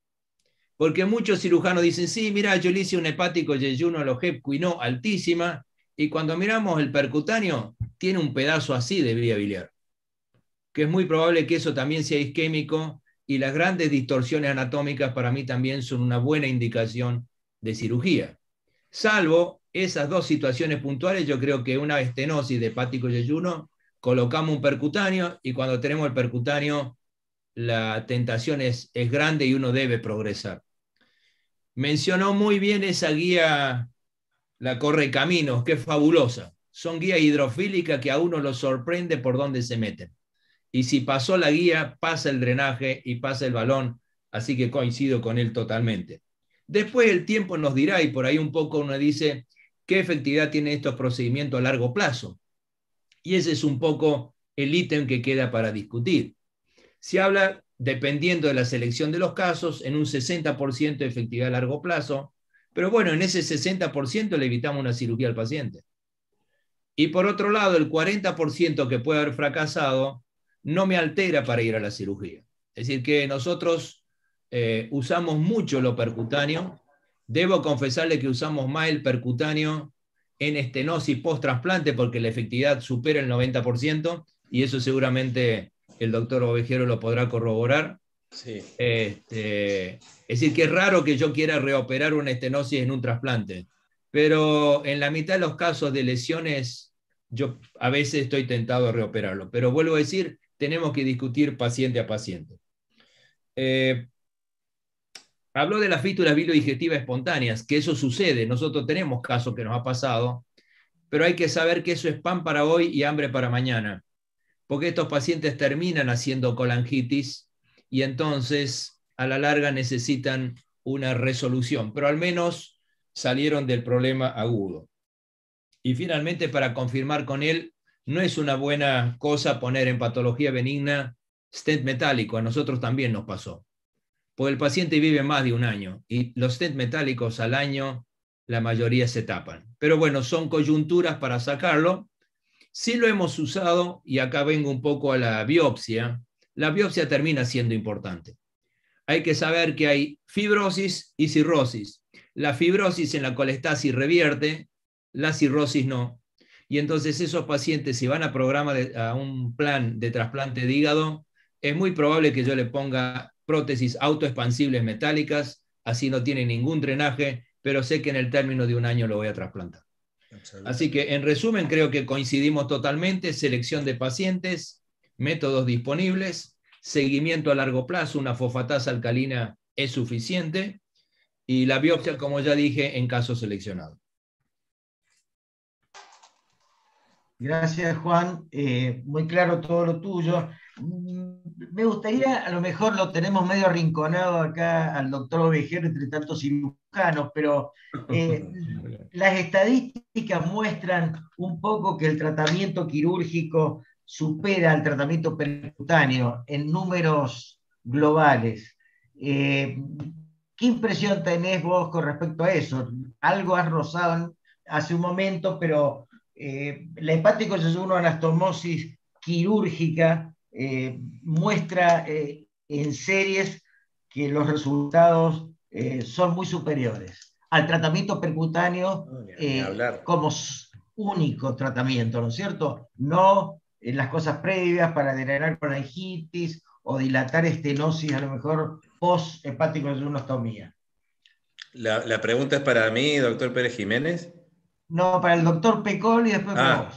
Speaker 7: Porque muchos cirujanos dicen, sí, mira, yo le hice un hepático yeyuno a los hepquino altísima, y cuando miramos el percutáneo, tiene un pedazo así de vía biliar, que es muy probable que eso también sea isquémico, y las grandes distorsiones anatómicas para mí también son una buena indicación de cirugía. Salvo esas dos situaciones puntuales, yo creo que una estenosis de hepático yeyuno, colocamos un percutáneo, y cuando tenemos el percutáneo, la tentación es, es grande y uno debe progresar. Mencionó muy bien esa guía, la Correcaminos, que es fabulosa. Son guías hidrofílicas que a uno lo sorprende por dónde se meten. Y si pasó la guía, pasa el drenaje y pasa el balón, así que coincido con él totalmente. Después el tiempo nos dirá, y por ahí un poco uno dice, ¿qué efectividad tienen estos procedimientos a largo plazo? Y ese es un poco el ítem que queda para discutir. Se habla, dependiendo de la selección de los casos, en un sesenta por ciento de efectividad a largo plazo, pero bueno, en ese sesenta por ciento le evitamos una cirugía al paciente. Y por otro lado, el cuarenta por ciento que puede haber fracasado no me altera para ir a la cirugía. Es decir, que nosotros eh, usamos mucho lo percutáneo. Debo confesarle que usamos más el percutáneo en estenosis post-trasplante, porque la efectividad supera el noventa por ciento, y eso seguramente el doctor Ovejero lo podrá corroborar.
Speaker 1: Sí.
Speaker 7: Este, es decir, que es raro que yo quiera reoperar una estenosis en un trasplante, pero en la mitad de los casos de lesiones, yo a veces estoy tentado a reoperarlo. Pero vuelvo a decir, tenemos que discutir paciente a paciente. Eh, habló de las fístulas bilodigestivas espontáneas, que eso sucede. Nosotros tenemos casos que nos ha pasado, pero hay que saber que eso es pan para hoy y hambre para mañana, porque estos pacientes terminan haciendo colangitis, y entonces a la larga necesitan una resolución, pero al menos salieron del problema agudo. Y finalmente, para confirmar con él, no es una buena cosa poner en patología benigna stent metálico. A nosotros también nos pasó. Porque el paciente vive más de un año y los stent metálicos al año, la mayoría se tapan. Pero bueno, son coyunturas para sacarlo. Sí lo hemos usado, y acá vengo un poco a la biopsia. La biopsia termina siendo importante. Hay que saber que hay fibrosis y cirrosis. La fibrosis en la colestasis revierte, la cirrosis no. Y entonces esos pacientes, si van a programa de, a un plan de trasplante de hígado, es muy probable que yo le ponga prótesis autoexpansibles metálicas, así no tiene ningún drenaje, pero sé que en el término de un año lo voy a trasplantar. Así que, en resumen, creo que coincidimos totalmente: selección de pacientes, métodos disponibles, seguimiento a largo plazo, una fosfatasa alcalina es suficiente, y la biopsia, como ya dije, en caso seleccionado.
Speaker 3: Gracias, Juan. Eh, muy claro todo lo tuyo. Me gustaría, a lo mejor lo tenemos medio arrinconado acá al doctor Ovejero entre tantos cirujanos, pero eh, las estadísticas muestran un poco que el tratamiento quirúrgico supera al tratamiento percutáneo en números globales. Eh, ¿Qué impresión tenés vos con respecto a eso? Algo has rozado hace un momento, pero eh, la hepático yeyuno anastomosis quirúrgica Eh, muestra eh, en series que los resultados eh, son muy superiores al tratamiento percutáneo
Speaker 1: No, ni, ni
Speaker 3: eh,
Speaker 1: hablar.
Speaker 3: como único tratamiento, ¿no es cierto? No en las cosas previas para drenar colangitis o dilatar estenosis, a lo mejor post hepático yeyunostomía.
Speaker 1: La, la pregunta es para mí, doctor Pérez Jiménez.
Speaker 3: No, para el doctor Pecol y después para
Speaker 1: Ah,
Speaker 3: vos.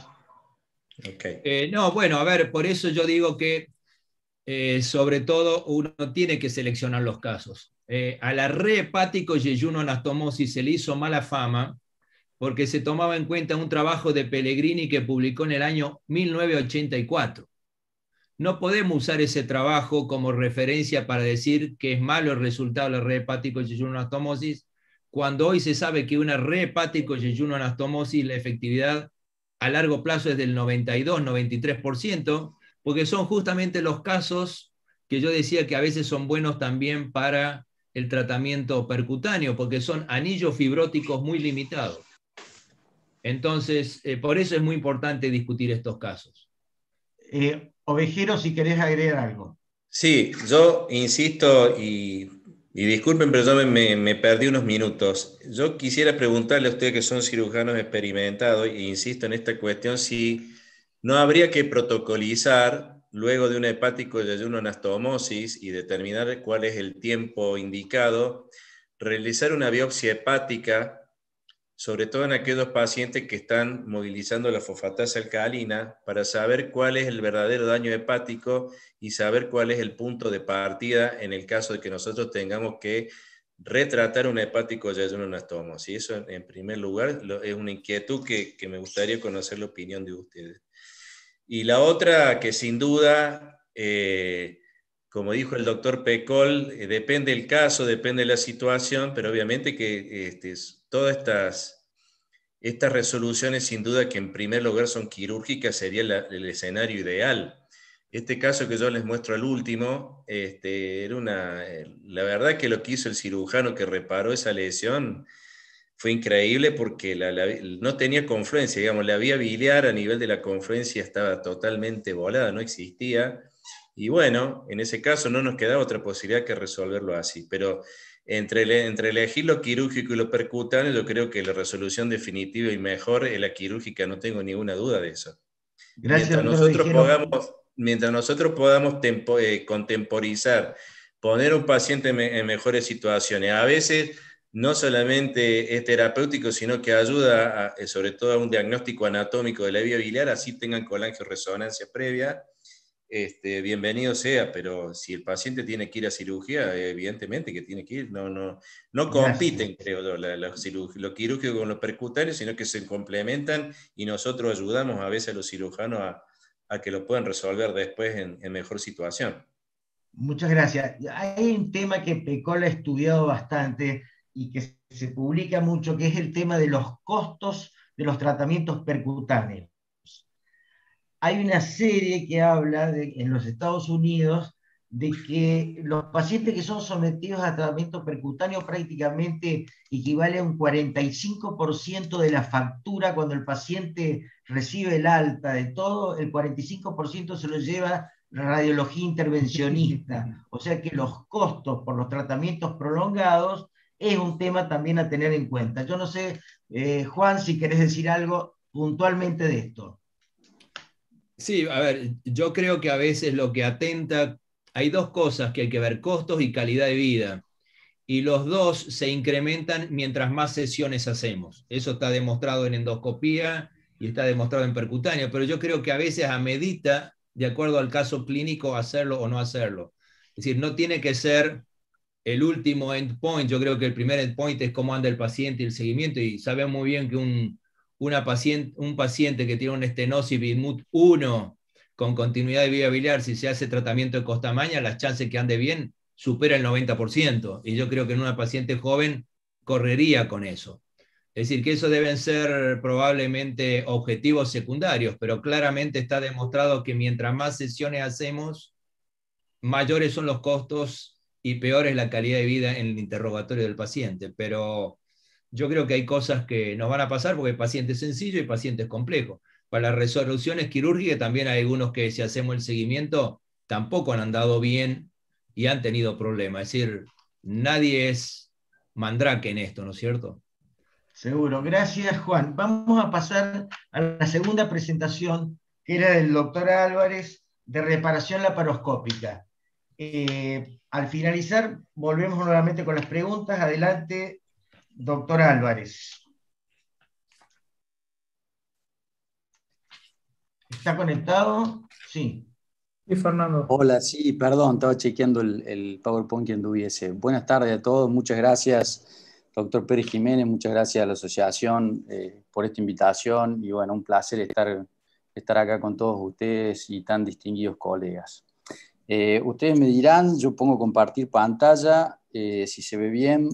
Speaker 1: okay.
Speaker 7: Eh, no, bueno, a ver, por eso yo digo que eh, sobre todo uno tiene que seleccionar los casos. Eh, a la re hepático yeyuno anastomosis se le hizo mala fama porque se tomaba en cuenta un trabajo de Pellegrini que publicó en el año mil novecientos ochenta y cuatro. No podemos usar ese trabajo como referencia para decir que es malo el resultado de la re hepático yeyuno anastomosis, cuando hoy se sabe que una re hepático yeyuno anastomosis, la efectividad a largo plazo es del noventa y dos, noventa y tres por ciento, porque son justamente los casos que yo decía que a veces son buenos también para el tratamiento percutáneo, porque son anillos fibróticos muy limitados. Entonces, eh, por eso es muy importante discutir estos casos.
Speaker 3: Eh, Ovejero, si querés agregar algo.
Speaker 1: Sí, yo insisto y, y disculpen, pero yo me, me, me perdí unos minutos. Yo quisiera preguntarle a ustedes que son cirujanos experimentados, e insisto en esta cuestión, si no habría que protocolizar luego de un hepático yeyuno anastomosis y determinar cuál es el tiempo indicado, realizar una biopsia hepática, sobre todo en aquellos pacientes que están movilizando la fosfatasa alcalina, para saber cuál es el verdadero daño hepático y saber cuál es el punto de partida en el caso de que nosotros tengamos que retratar un hepático yeyuno anastomosis. Y eso, en primer lugar, es una inquietud que, que me gustaría conocer la opinión de ustedes. Y la otra, que sin duda, eh, como dijo el doctor Pecol, eh, depende del caso, depende de la situación, pero obviamente que este, todas estas, estas resoluciones, sin duda que en primer lugar son quirúrgicas, sería la, el escenario ideal. Este caso que yo les muestro al último, este, era una, la verdad que lo que hizo el cirujano que reparó esa lesión fue increíble, porque la, la, no tenía confluencia, digamos, la vía biliar a nivel de la confluencia estaba totalmente volada, no existía. Y bueno, en ese caso no nos quedaba otra posibilidad que resolverlo así, pero entre, entre elegir lo quirúrgico y lo percutáneo, yo creo que la resolución definitiva y mejor es la quirúrgica, no tengo ninguna duda de eso.
Speaker 3: Gracias,
Speaker 1: Mientras
Speaker 3: doctor
Speaker 1: nosotros
Speaker 3: Ovejero.
Speaker 1: podamos, mientras nosotros podamos tempo, eh, contemporizar, poner un paciente en mejores situaciones, a veces no solamente es terapéutico, sino que ayuda a, sobre todo a un diagnóstico anatómico de la vía biliar, así tengan colangioresonancia previa, este, bienvenido sea, pero si el paciente tiene que ir a cirugía, evidentemente que tiene que ir, no, no, no compiten,
Speaker 3: Gracias.
Speaker 1: creo yo, la, la lo quirúrgico con los percutarios, sino que se complementan y nosotros ayudamos a veces a los cirujanos a, a que lo puedan resolver después en, en mejor situación.
Speaker 3: Muchas gracias. Hay un tema que Pecol ha estudiado bastante y que se publica mucho, que es el tema de los costos de los tratamientos percutáneos. hay una serie que habla de, en los Estados Unidos, de que los pacientes que son sometidos a tratamiento percutáneo prácticamente equivale a un cuarenta y cinco por ciento de la factura cuando el paciente recibe el alta de todo, el cuarenta y cinco por ciento se lo lleva radiología intervencionista. O sea que los costos por los tratamientos prolongados es un tema también a tener en cuenta. Yo no sé, eh, Juan, si querés decir algo puntualmente de esto.
Speaker 7: Sí, a ver, yo creo que a veces lo que atenta, hay dos cosas que hay que ver, costos y calidad de vida. Y los dos se incrementan mientras más sesiones hacemos. Eso está demostrado en endoscopía y está demostrado en percutánea, pero yo creo que a veces amerita, de acuerdo al caso clínico, hacerlo o no hacerlo. Es decir, no tiene que ser el último endpoint. Yo creo que el primer endpoint es cómo anda el paciente y el seguimiento, y sabemos muy bien que un, una paciente, un paciente que tiene una estenosis Bismuth uno con continuidad de vía biliar, si se hace tratamiento de costamaña, las chances que ande bien supera el noventa por ciento, y yo creo que en una paciente joven correría con eso. Es decir, que eso deben ser probablemente objetivos secundarios, pero claramente está demostrado que mientras más sesiones hacemos, mayores son los costos y peor es la calidad de vida en el interrogatorio del paciente. Pero yo creo que hay cosas que nos van a pasar porque hay pacientes sencillos y pacientes complejos. Para las resoluciones quirúrgicas también hay algunos que, si hacemos el seguimiento, tampoco han andado bien y han tenido problemas. Es decir, nadie es mandrake en esto, ¿no es cierto?
Speaker 3: Seguro, gracias Juan. Vamos a pasar a la segunda presentación, que era del doctor Álvarez, de reparación laparoscópica. Eh, al finalizar, volvemos nuevamente con las preguntas. Adelante, doctor Álvarez. ¿Está conectado? Sí.
Speaker 2: Sí, Fernando.
Speaker 8: Hola, sí, perdón, estaba chequeando el, el PowerPoint que anduviese. Buenas tardes a todos, muchas gracias, doctor Pérez Jiménez, muchas gracias a la asociación eh, por esta invitación, y bueno, un placer estar, estar acá con todos ustedes y tan distinguidos colegas. Eh, ustedes me dirán, yo pongo compartir pantalla, eh, si se ve bien.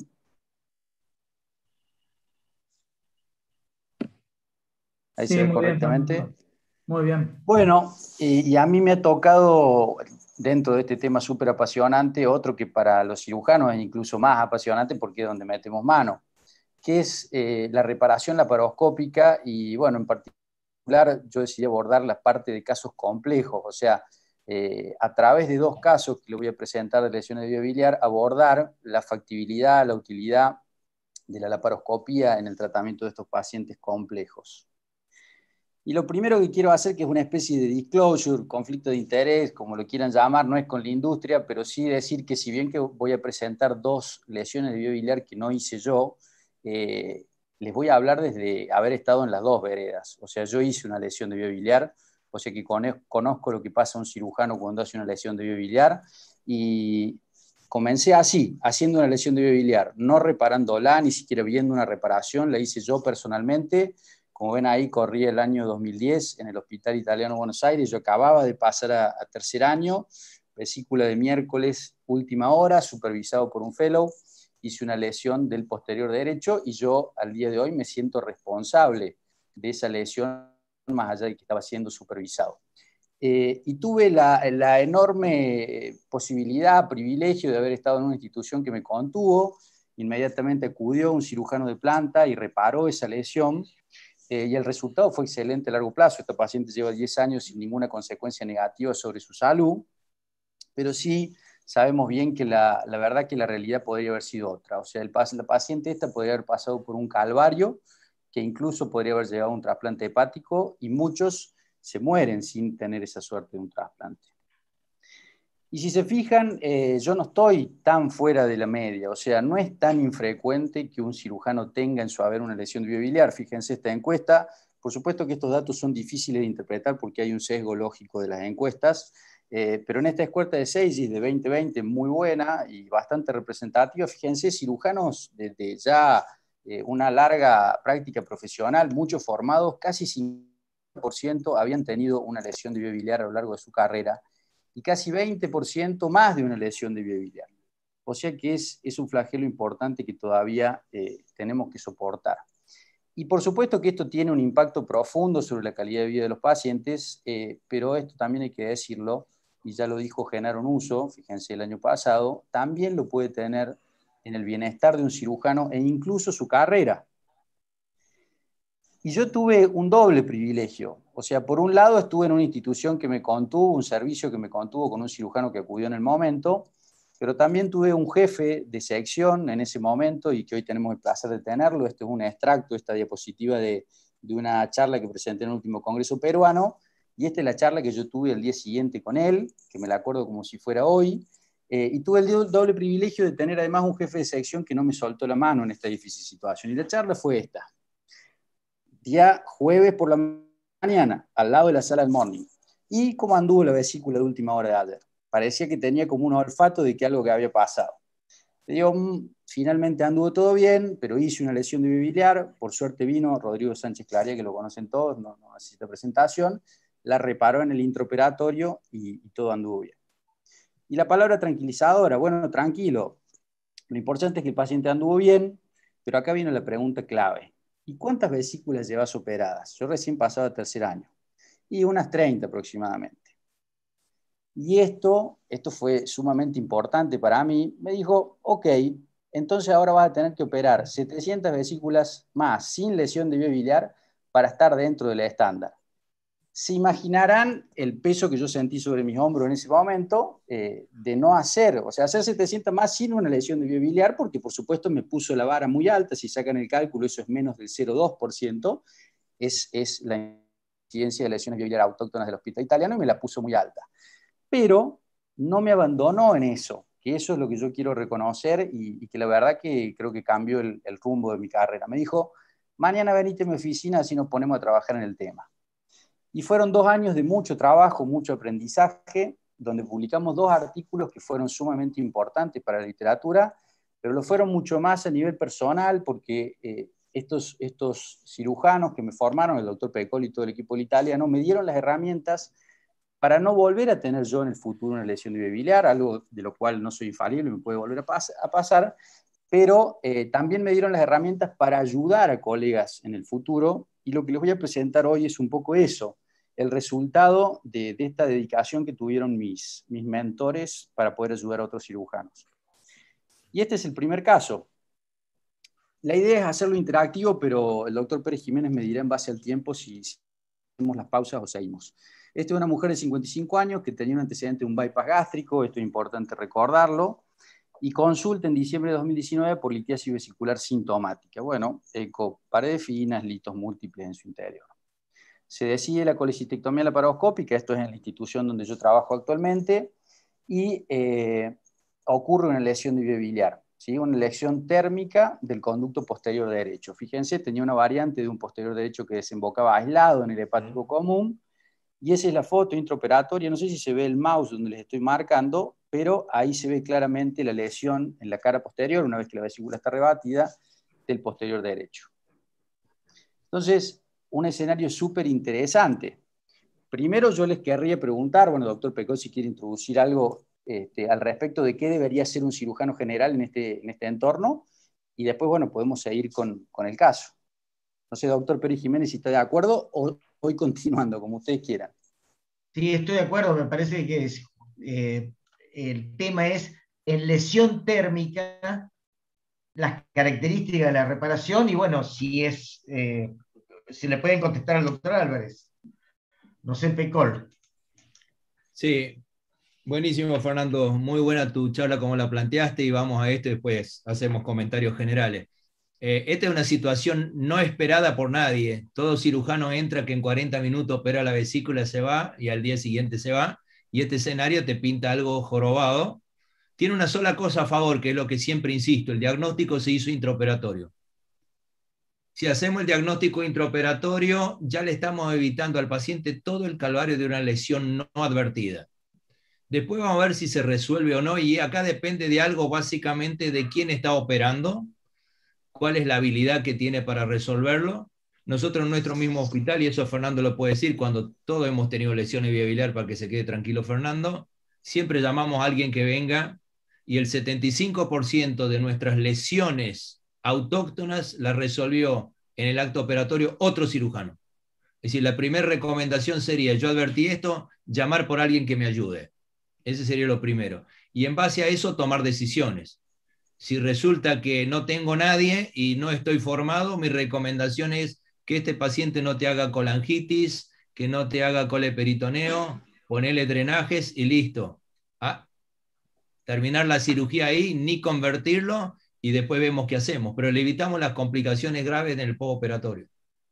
Speaker 8: Ahí
Speaker 2: Sí,
Speaker 8: se ve
Speaker 2: muy
Speaker 8: correctamente.
Speaker 2: Bien, muy bien.
Speaker 8: Bueno, y, y a mí me ha tocado, dentro de este tema súper apasionante, otro que para los cirujanos es incluso más apasionante porque es donde metemos mano, que es eh, la reparación laparoscópica. Y bueno, en particular yo decidí abordar la parte de casos complejos, o sea, eh, a través de dos casos que le voy a presentar de lesiones de vía biliar, abordar la factibilidad, la utilidad de la laparoscopía en el tratamiento de estos pacientes complejos. Y lo primero que quiero hacer, que es una especie de disclosure, conflicto de interés, como lo quieran llamar, no es con la industria, pero sí decir que si bien que voy a presentar dos lesiones de vía biliar que no hice yo, eh, les voy a hablar desde haber estado en las dos veredas. O sea, yo hice una lesión de vía biliar, o sea que conozco lo que pasa a un cirujano cuando hace una lesión de vía biliar, y comencé así, haciendo una lesión de vía biliar, no reparándola, ni siquiera viendo una reparación, la hice yo personalmente. Como ven ahí, corrí el año dos mil diez en el Hospital Italiano Buenos Aires. Yo acababa de pasar a, a tercer año, vesícula de miércoles, última hora, supervisado por un fellow. Hice una lesión del posterior derecho y yo al día de hoy me siento responsable de esa lesión, más allá de que estaba siendo supervisado. Eh, y tuve la, la enorme posibilidad, privilegio de haber estado en una institución que me contuvo. Inmediatamente acudió un cirujano de planta y reparó esa lesión. Eh, y el resultado fue excelente a largo plazo. Esta paciente lleva diez años sin ninguna consecuencia negativa sobre su salud, pero sí sabemos bien que la, la verdad que la realidad podría haber sido otra. O sea, el, la paciente esta podría haber pasado por un calvario que incluso podría haber llegado a un trasplante hepático, y muchos se mueren sin tener esa suerte de un trasplante. Y si se fijan, eh, yo no estoy tan fuera de la media, o sea, no es tan infrecuente que un cirujano tenga en su haber una lesión de vía biliar. Fíjense esta encuesta. Por supuesto que estos datos son difíciles de interpretar porque hay un sesgo lógico de las encuestas, eh, pero en esta encuesta de SEIGIS de veinte veinte, muy buena y bastante representativa, fíjense, cirujanos desde ya eh, una larga práctica profesional, muchos formados, casi cincuenta por ciento habían tenido una lesión de vía biliar a lo largo de su carrera, y casi veinte por ciento más de una lesión de vía biliar. O sea que es, es un flagelo importante que todavía eh, tenemos que soportar. Y por supuesto que esto tiene un impacto profundo sobre la calidad de vida de los pacientes, eh, pero esto también hay que decirlo, y ya lo dijo Genaro Nuso, fíjense el año pasado, también lo puede tener en el bienestar de un cirujano e incluso su carrera. Y yo tuve un doble privilegio. O sea, por un lado estuve en una institución que me contuvo, un servicio que me contuvo con un cirujano que acudió en el momento, pero también tuve un jefe de sección en ese momento y que hoy tenemos el placer de tenerlo. Esto es un extracto, esta diapositiva de, de una charla que presenté en el último Congreso Peruano, y esta es la charla que yo tuve el día siguiente con él, que me la acuerdo como si fuera hoy, eh, y tuve el doble privilegio de tener además un jefe de sección que no me soltó la mano en esta difícil situación. Y la charla fue esta. Día jueves por la mañana, al lado de la sala del morning. ¿Y cómo anduvo la vesícula de última hora de ayer? Parecía que tenía como un olfato de que algo que había pasado. Le digo, mmm, finalmente anduvo todo bien, pero hice una lesión de biliar. Por suerte vino Rodrigo Sánchez Claria, que lo conocen todos, no, no necesita presentación. La reparó en el intraoperatorio y, y todo anduvo bien. Y la palabra tranquilizadora, bueno, tranquilo. Lo importante es que el paciente anduvo bien, pero acá viene la pregunta clave. ¿Y cuántas vesículas llevas operadas? Yo recién pasaba a tercer año. Y unas treinta aproximadamente. Y esto, esto fue sumamente importante para mí. Me dijo, ok, entonces ahora vas a tener que operar setecientas vesículas más sin lesión de vía biliar para estar dentro del estándar. Se imaginarán el peso que yo sentí sobre mis hombros en ese momento eh, de no hacer, o sea, hacer setecientas más sin una lesión de vía biliar, porque por supuesto me puso la vara muy alta. Si sacan el cálculo, eso es menos del cero coma dos por ciento, es, es la incidencia de lesiones biliar autóctonas del hospital italiano, y me la puso muy alta. Pero no me abandonó en eso, que eso es lo que yo quiero reconocer y, y que la verdad que creo que cambió el, el rumbo de mi carrera. Me dijo, mañana venite a mi oficina, así nos ponemos a trabajar en el tema. Y fueron dos años de mucho trabajo, mucho aprendizaje, donde publicamos dos artículos que fueron sumamente importantes para la literatura, pero lo fueron mucho más a nivel personal, porque eh, estos, estos cirujanos que me formaron, el doctor Pecol y todo el equipo italiano, me dieron las herramientas para no volver a tener yo en el futuro una lesión de vía biliar, algo de lo cual no soy infalible, me puede volver a, pas a pasar, pero eh, también me dieron las herramientas para ayudar a colegas en el futuro, y lo que les voy a presentar hoy es un poco eso, el resultado de, de esta dedicación que tuvieron mis, mis mentores para poder ayudar a otros cirujanos. Y este es el primer caso. La idea es hacerlo interactivo, pero el doctor Pérez Jiménez me dirá en base al tiempo si, si hacemos las pausas o seguimos. Esta es una mujer de cincuenta y cinco años que tenía un antecedente de un bypass gástrico, esto es importante recordarlo, y consulta en diciembre de dos mil diecinueve por litiasis vesicular sintomática. Bueno, eco, paredes finas, litos múltiples en su interior. Se decide la colecistectomía laparoscópica, esto es en la institución donde yo trabajo actualmente, y eh, ocurre una lesión de vía biliar, ¿sí? Una lesión térmica del conducto posterior derecho. Fíjense, tenía una variante de un posterior derecho que desembocaba aislado en el hepático común, y esa es la foto intraoperatoria. No sé si se ve el mouse donde les estoy marcando, pero ahí se ve claramente la lesión en la cara posterior, una vez que la vesícula está rebatida, del posterior derecho. Entonces, un escenario súper interesante. Primero yo les querría preguntar, bueno, doctor Pecol, si quiere introducir algo este, al respecto de qué debería ser un cirujano general en este, en este entorno, y después, bueno, podemos seguir con, con el caso. No sé, doctor Pérez Jiménez, si está de acuerdo, o voy continuando, como ustedes quieran.
Speaker 3: Sí, estoy de acuerdo, me parece que es, eh, el tema es en lesión térmica, las características de la reparación, y bueno, si es... Eh, si le pueden contestar al doctor Álvarez. No sé, Pecol.
Speaker 7: Sí, buenísimo, Fernando. Muy buena tu charla como la planteaste, y vamos a esto y después hacemos comentarios generales. Eh, esta es una situación no esperada por nadie. Todo cirujano entra que en cuarenta minutos opera la vesícula, se va, y al día siguiente se va, y este escenario te pinta algo jorobado. Tiene una sola cosa a favor, que es lo que siempre insisto: el diagnóstico se hizo intraoperatorio. Si hacemos el diagnóstico intraoperatorio, ya le estamos evitando al paciente todo el calvario de una lesión no advertida. Después vamos a ver si se resuelve o no, y acá depende de algo básicamente de quién está operando, cuál es la habilidad que tiene para resolverlo. Nosotros en nuestro mismo hospital, y eso Fernando lo puede decir, cuando todos hemos tenido lesiones vía biliar, para que se quede tranquilo Fernando, siempre llamamos a alguien que venga, y el setenta y cinco por ciento de nuestras lesiones autóctonas la resolvió en el acto operatorio otro cirujano. Es decir, la primera recomendación sería, yo advertí esto, llamar por alguien que me ayude. Ese sería lo primero. Y en base a eso tomar decisiones. Si resulta que no tengo nadie y no estoy formado, mi recomendación es que este paciente no te haga colangitis, que no te haga coleperitoneo, ponele drenajes y listo. Ah, terminar la cirugía ahí, ni convertirlo, y después vemos qué hacemos. Pero le evitamos las complicaciones graves en el postoperatorio.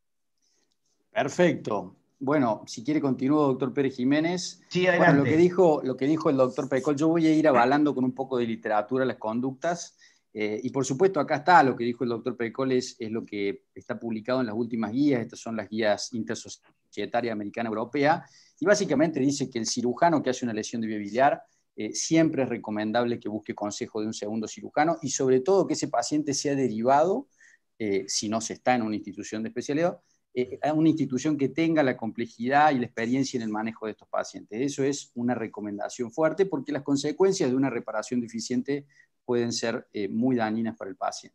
Speaker 8: Perfecto. Bueno, si quiere continúo, doctor Pérez Jiménez.
Speaker 3: Sí, adelante.
Speaker 8: Bueno, lo que dijo, lo que dijo el doctor Pecol, yo voy a ir avalando con un poco de literatura las conductas. Eh, y por supuesto, acá está lo que dijo el doctor Pecol, es, es lo que está publicado en las últimas guías. Estas son las guías intersocietaria americana europea. Y básicamente dice que el cirujano que hace una lesión de vía biliar eh, siempre es recomendable que busque consejo de un segundo cirujano y sobre todo que ese paciente sea derivado, eh, si no se está en una institución de especialidad, Eh, a una institución que tenga la complejidad y la experiencia en el manejo de estos pacientes. Eso es una recomendación fuerte porque las consecuencias de una reparación deficiente pueden ser eh, muy dañinas para el paciente.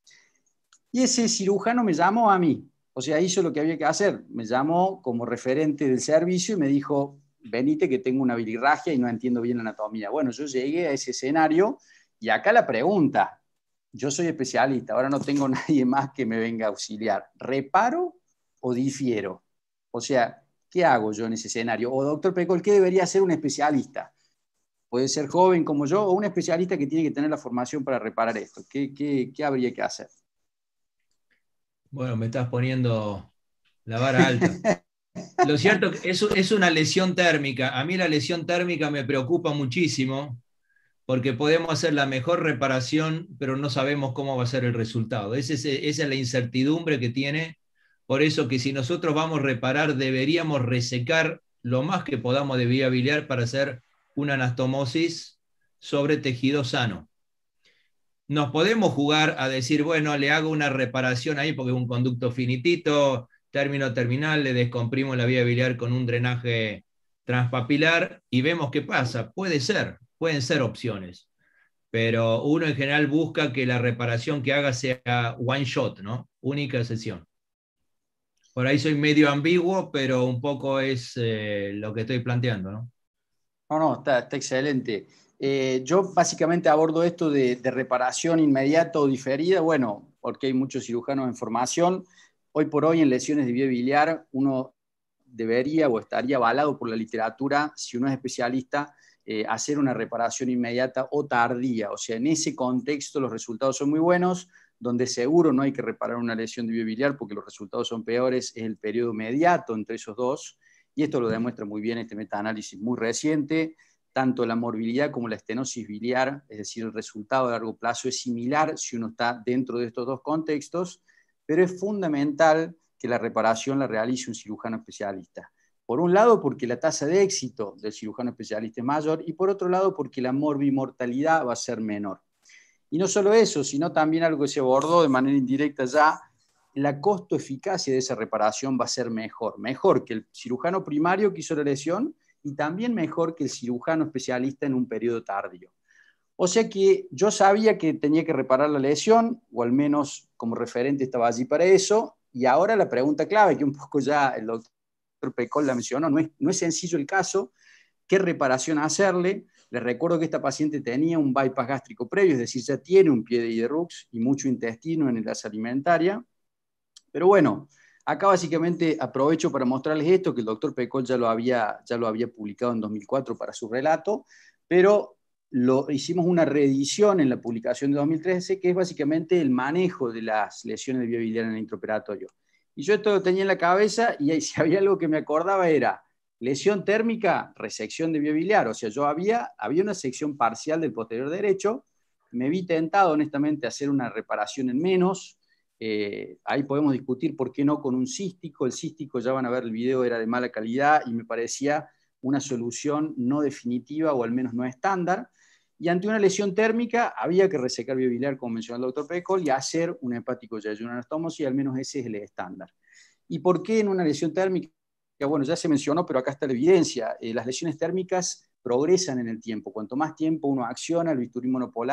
Speaker 8: Y ese cirujano me llamó a mí, o sea, hizo lo que había que hacer, me llamó como referente del servicio y me dijo, venite que tengo una bilirragia y no entiendo bien la anatomía. Bueno, yo llegué a ese escenario y acá la pregunta, yo soy especialista, ahora no tengo nadie más que me venga a auxiliar, ¿reparo o difiero? O sea, ¿qué hago yo en ese escenario? O doctor Pecol, ¿qué debería hacer un especialista? Puede ser joven como yo o un especialista que tiene que tener la formación para reparar esto. ¿Qué, qué, qué habría que hacer?
Speaker 7: Bueno, me estás poniendo la vara alta. Lo cierto es que es una lesión térmica. A mí la lesión térmica me preocupa muchísimo porque podemos hacer la mejor reparación, pero no sabemos cómo va a ser el resultado. Esa es, esa es la incertidumbre que tiene. Por eso que si nosotros vamos a reparar, deberíamos resecar lo más que podamos de vía biliar para hacer una anastomosis sobre tejido sano. Nos podemos jugar a decir, bueno, le hago una reparación ahí porque es un conducto finitito, término terminal, le descomprimo la vía biliar con un drenaje transpapilar y vemos qué pasa. Puede ser, pueden ser opciones. Pero uno en general busca que la reparación que haga sea one shot, ¿no? Única sesión. Por ahí soy medio ambiguo, pero un poco es eh, lo que estoy planteando, ¿no?
Speaker 8: No, no, está, está excelente. Eh, yo básicamente abordo esto de, de reparación inmediata o diferida, bueno, porque hay muchos cirujanos en formación. Hoy por hoy en lesiones de vía biliar uno debería o estaría avalado por la literatura, si uno es especialista, eh, hacer una reparación inmediata o tardía. O sea, en ese contexto los resultados son muy buenos. Donde seguro no hay que reparar una lesión de vía biliar porque los resultados son peores, es el periodo mediato entre esos dos, y esto lo demuestra muy bien este metaanálisis muy reciente, tanto la morbilidad como la estenosis biliar, es decir, el resultado a largo plazo es similar si uno está dentro de estos dos contextos, pero es fundamental que la reparación la realice un cirujano especialista. Por un lado, porque la tasa de éxito del cirujano especialista es mayor, y por otro lado, porque la morbimortalidad va a ser menor. Y no solo eso, sino también algo que se abordó de manera indirecta ya, la costo-eficacia de esa reparación va a ser mejor. Mejor que el cirujano primario que hizo la lesión y también mejor que el cirujano especialista en un periodo tardío. O sea que yo sabía que tenía que reparar la lesión, o al menos como referente estaba allí para eso, y ahora la pregunta clave, que un poco ya el doctor Pecol la mencionó, no es, no es sencillo el caso, ¿qué reparación hacerle? Les recuerdo que esta paciente tenía un bypass gástrico previo, es decir, ya tiene un pie de hidrux y mucho intestino en el asa alimentaria. Pero bueno, acá básicamente aprovecho para mostrarles esto, que el doctor Pecol ya lo había, ya lo había publicado en dos mil cuatro para su relato, pero lo, hicimos una reedición en la publicación de dos mil trece, que es básicamente el manejo de las lesiones de vía biliar en el intraoperatorio. Y yo esto lo tenía en la cabeza y si había algo que me acordaba era lesión térmica, resección de vía biliar. O sea, yo había, había una sección parcial del posterior derecho, me vi tentado honestamente a hacer una reparación en menos. Eh, ahí podemos discutir por qué no con un cístico. El cístico, ya van a ver el video, era de mala calidad y me parecía una solución no definitiva o al menos no estándar. Y ante una lesión térmica había que resecar vía biliar, como mencionó el doctor Pecol, y hacer un hepático y una anastomosis, y al menos ese es el estándar. ¿Y por qué en una lesión térmica? Bueno, ya se mencionó, pero acá está la evidencia. Eh, las lesiones térmicas progresan en el tiempo. Cuanto más tiempo uno acciona el bisturí monopolar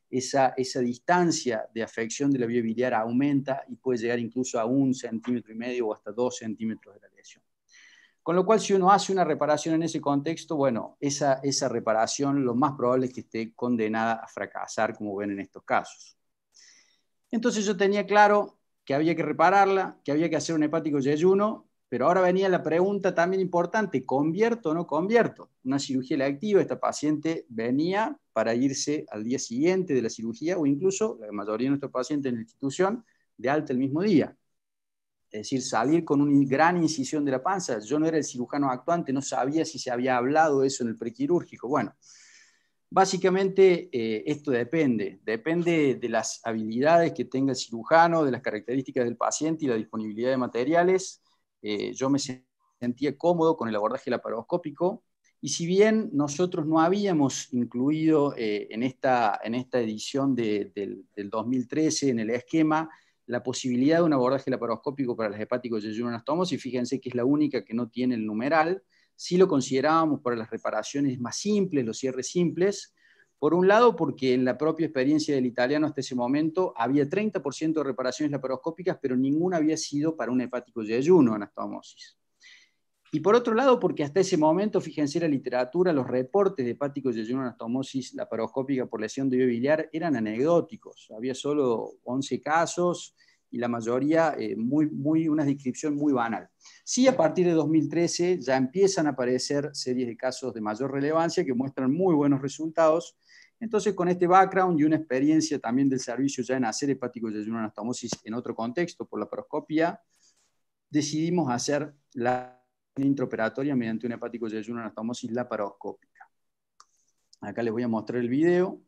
Speaker 8: esa, esa distancia de afección de la vía biliar aumenta y puede llegar incluso a un centímetro y medio o hasta dos centímetros de la lesión. Con lo cual, si uno hace una reparación en ese contexto, bueno, esa, esa reparación lo más probable es que esté condenada a fracasar, como ven en estos casos. Entonces yo tenía claro que había que repararla, que había que hacer un hepático yeyuno, pero ahora venía la pregunta también importante, ¿convierto o no convierto? Una cirugía electiva, esta paciente venía para irse al día siguiente de la cirugía, o incluso, la mayoría de nuestros pacientes en la institución, de alta el mismo día. Es decir, salir con una gran incisión de la panza. Yo no era el cirujano actuante, no sabía si se había hablado de eso en el prequirúrgico. Bueno, básicamente eh, esto depende. Depende de las habilidades que tenga el cirujano, de las características del paciente y la disponibilidad de materiales. Eh, yo me sentía cómodo con el abordaje laparoscópico, y si bien nosotros no habíamos incluido eh, en, esta, en esta edición de, del, del dos mil trece en el esquema la posibilidad de un abordaje laparoscópico para las hepáticos yeyuno anastomosis, fíjense que es la única que no tiene el numeral, sí lo considerábamos para las reparaciones más simples, los cierres simples, por un lado porque en la propia experiencia del italiano hasta ese momento había treinta por ciento de reparaciones laparoscópicas, pero ninguna había sido para un hepático yeyuno anastomosis. Y por otro lado, porque hasta ese momento, fíjense la literatura, los reportes de hepático yeyuno anastomosis laparoscópica por lesión de vía biliar eran anecdóticos. Había solo once casos y la mayoría eh, muy, muy, una descripción muy banal. Sí, a partir de dos mil trece ya empiezan a aparecer series de casos de mayor relevancia que muestran muy buenos resultados. Entonces, con este background y una experiencia también del servicio ya en hacer hepático yeyuno anastomosis en otro contexto por laparoscopia, decidimos hacer la intraoperatoria mediante un hepático yeyuno anastomosis laparoscópica. Acá les voy a mostrar el video.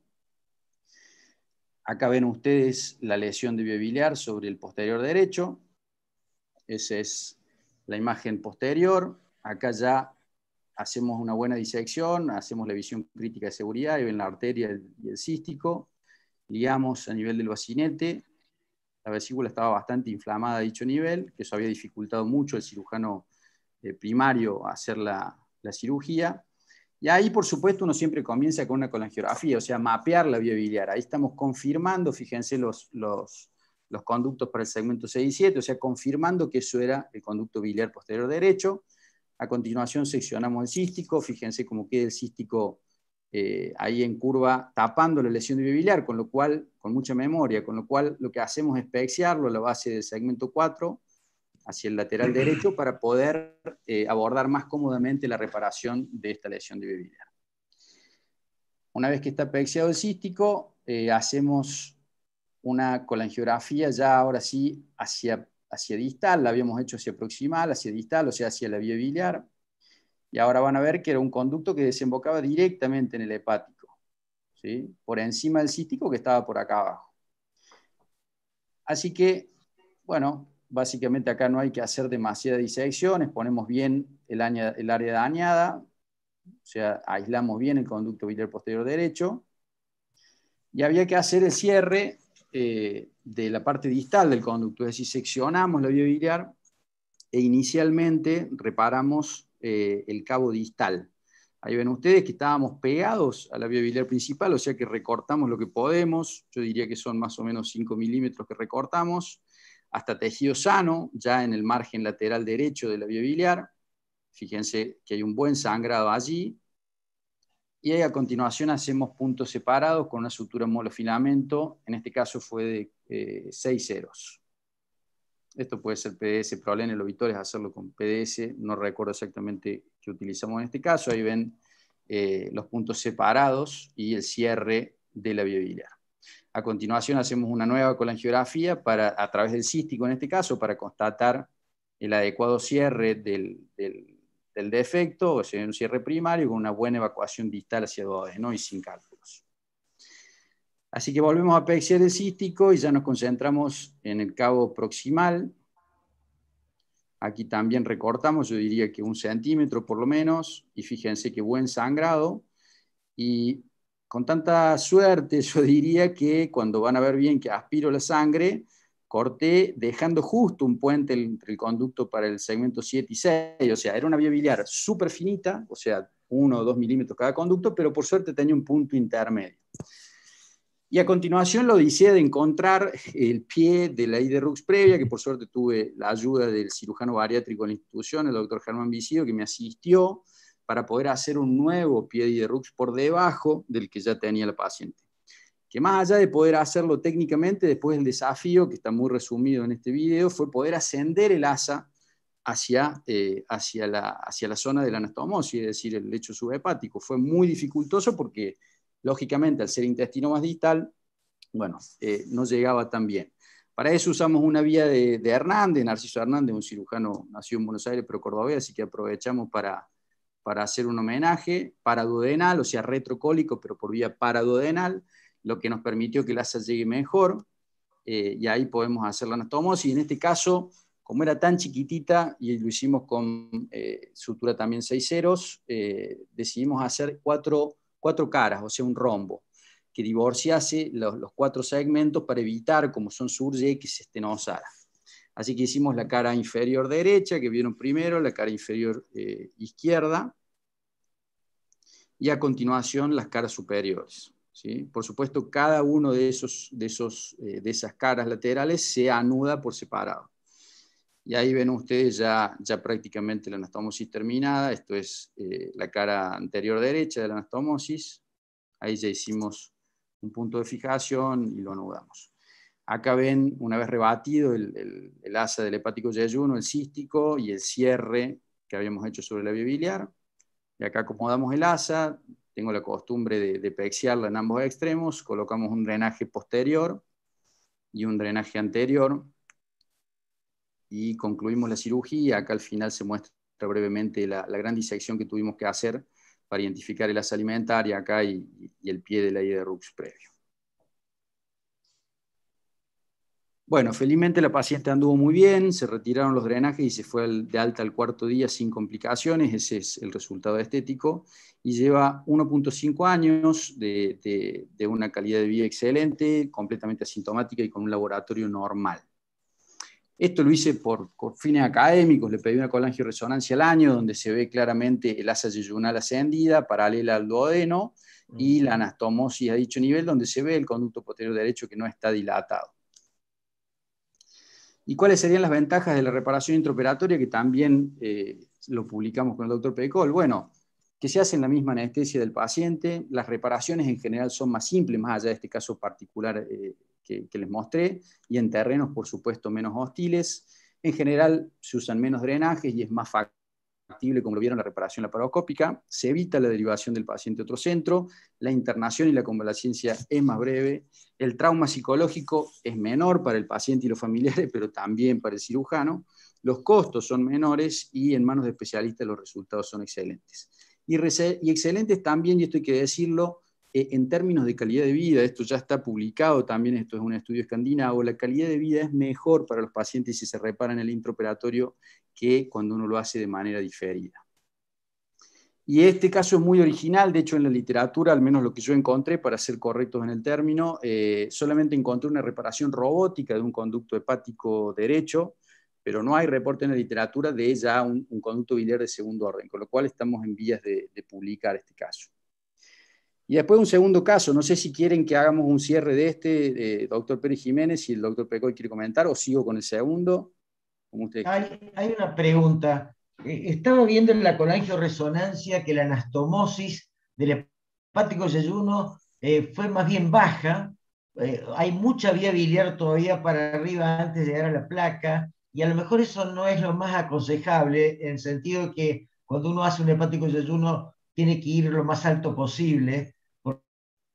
Speaker 8: Acá ven ustedes la lesión de vía biliar sobre el posterior derecho. Esa es la imagen posterior. Acá ya hacemos una buena disección, hacemos la visión crítica de seguridad, y ven la arteria y el cístico. Ligamos a nivel del bacinete. La vesícula estaba bastante inflamada a dicho nivel, que eso había dificultado mucho al cirujano primario a hacer la, la cirugía. Y ahí, por supuesto, uno siempre comienza con una colangiografía, o sea, mapear la vía biliar. Ahí estamos confirmando, fíjense los, los, los conductos para el segmento seis y siete, o sea, confirmando que eso era el conducto biliar posterior derecho. A continuación seccionamos el cístico, fíjense cómo queda el cístico eh, ahí en curva tapando la lesión de vía biliar, con lo cual, con mucha memoria, con lo cual lo que hacemos es pexiarlo a la base del segmento cuatro, hacia el lateral derecho, para poder eh, abordar más cómodamente la reparación de esta lesión de vía biliar. Una vez que está pexiado el cístico, eh, hacemos una colangiografía ya ahora sí hacia, hacia distal, la habíamos hecho hacia proximal, hacia distal, o sea, hacia la vía biliar, y ahora van a ver que era un conducto que desembocaba directamente en el hepático, ¿sí? Por encima del cístico que estaba por acá abajo. Así que, bueno, básicamente acá no hay que hacer demasiadas disecciones, ponemos bien el, aña, el área dañada, o sea, aislamos bien el conducto biliar posterior derecho, y había que hacer el cierre eh, de la parte distal del conducto, es decir, seccionamos la vía biliar e inicialmente reparamos eh, el cabo distal. Ahí ven ustedes que estábamos pegados a la vía biliar principal, o sea que recortamos lo que podemos, yo diría que son más o menos cinco milímetros que recortamos, hasta tejido sano, ya en el margen lateral derecho de la vía biliar. Fíjense que hay un buen sangrado allí. Y ahí a continuación hacemos puntos separados con una sutura monofilamento, en este caso fue de eh, seis ceros. Esto puede ser P D S, problema, lo habitual es hacerlo con P D S, no recuerdo exactamente qué utilizamos en este caso. Ahí ven eh, los puntos separados y el cierre de la vía biliar. A continuación hacemos una nueva colangiografía para, a través del cístico en este caso, para constatar el adecuado cierre del, del, del defecto, o sea, un cierre primario con una buena evacuación distal hacia duodeno y sin cálculos. Así que volvemos a pexiar el cístico y ya nos concentramos en el cabo proximal. Aquí también recortamos, yo diría que un centímetro por lo menos, y fíjense qué buen sangrado. Y con tanta suerte, yo diría que cuando van a ver bien que aspiro la sangre, corté dejando justo un puente entre el conducto para el segmento siete y seis, o sea, era una vía biliar súper finita, o sea, uno o dos milímetros cada conducto, pero por suerte tenía un punto intermedio. Y a continuación la odisea de encontrar el pie de la I D RUX previa, que por suerte tuve la ayuda del cirujano bariátrico de la institución, el doctor Germán Vicido, que me asistió para poder hacer un nuevo pie de I D RUX por debajo del que ya tenía la paciente. Que más allá de poder hacerlo técnicamente, después el desafío, que está muy resumido en este video, fue poder ascender el asa hacia, eh, hacia, la, hacia la zona de la anastomosis, es decir, el lecho subhepático. Fue muy dificultoso porque, lógicamente, al ser intestino más distal, bueno, eh, no llegaba tan bien. Para eso usamos una vía de, de Hernández, Narciso Hernández, un cirujano nacido en Buenos Aires, pero cordobés, así que aprovechamos para, para hacer un homenaje paraduodenal, o sea, retrocólico, pero por vía paraduodenal, lo que nos permitió que el asa llegue mejor, eh, y ahí podemos hacer la anastomosis. Y en este caso, como era tan chiquitita, y lo hicimos con eh, sutura también seis ceros, eh, decidimos hacer cuatro, cuatro caras, o sea, un rombo, que divorciase los, los cuatro segmentos para evitar, como son surge, que se estenosara. Así que hicimos la cara inferior derecha, que vieron primero, la cara inferior eh, izquierda, y a continuación las caras superiores. ¿Sí? Por supuesto, cada uno de, esos, de, esos, eh, de esas caras laterales se anuda por separado. Y ahí ven ustedes ya, ya prácticamente la anastomosis terminada. Esto es eh, la cara anterior derecha de la anastomosis. Ahí ya hicimos un punto de fijación y lo anudamos. Acá ven, una vez rebatido el, el, el asa del hepático yeyuno, el cístico y el cierre que habíamos hecho sobre la vía biliar. Y acá acomodamos el asa. Tengo la costumbre de, de pexiarla en ambos extremos. Colocamos un drenaje posterior y un drenaje anterior. Y concluimos la cirugía. Acá al final se muestra brevemente la, la gran disección que tuvimos que hacer para identificar el asa alimentaria acá y, y el pie de la I D RUX previo. Bueno, felizmente la paciente anduvo muy bien, se retiraron los drenajes y se fue de alta al cuarto día sin complicaciones. Ese es el resultado estético. Y lleva uno punto cinco años de, de, de una calidad de vida excelente, completamente asintomática y con un laboratorio normal. Esto lo hice por, por fines académicos, le pedí una colangioresonancia al año, donde se ve claramente el asa yeyunal ascendida, paralela al duodeno, y la anastomosis a dicho nivel, donde se ve el conducto posterior derecho que no está dilatado. ¿Y cuáles serían las ventajas de la reparación intraoperatoria? Que también eh, lo publicamos con el doctor Pecol. Bueno, que se hace en la misma anestesia del paciente, las reparaciones en general son más simples, más allá de este caso particular eh, que, que les mostré, y en terrenos, por supuesto, menos hostiles. En general se usan menos drenajes y es más factible, como lo vieron, la reparación laparoscópica. Se evita la derivación del paciente a otro centro, la internación y la convalecencia es más breve, el trauma psicológico es menor para el paciente y los familiares, pero también para el cirujano, los costos son menores y en manos de especialistas los resultados son excelentes. Y, y excelentes también, y esto hay que decirlo, eh, en términos de calidad de vida. Esto ya está publicado también, esto es un estudio escandinavo. La calidad de vida es mejor para los pacientes si se reparan en el intraoperatorio que cuando uno lo hace de manera diferida. Y este caso es muy original. De hecho, en la literatura, al menos lo que yo encontré, para ser correctos en el término, eh, solamente encontré una reparación robótica de un conducto hepático derecho, pero no hay reporte en la literatura de ya un, un conducto biliar de segundo orden, con lo cual estamos en vías de, de publicar este caso. Y después un segundo caso, no sé si quieren que hagamos un cierre de este, eh, doctor Pérez Jiménez, si el doctor Pecoy quiere comentar, o sigo con el segundo, como ustedes quieran.
Speaker 3: Hay, hay una pregunta. Eh, estaba viendo en la colangioresonancia que la anastomosis del hepático yeyuno eh, fue más bien baja. Eh, hay mucha vía biliar todavía para arriba antes de llegar a la placa, y a lo mejor eso no es lo más aconsejable, en el sentido que cuando uno hace un hepático yeyuno tiene que ir lo más alto posible por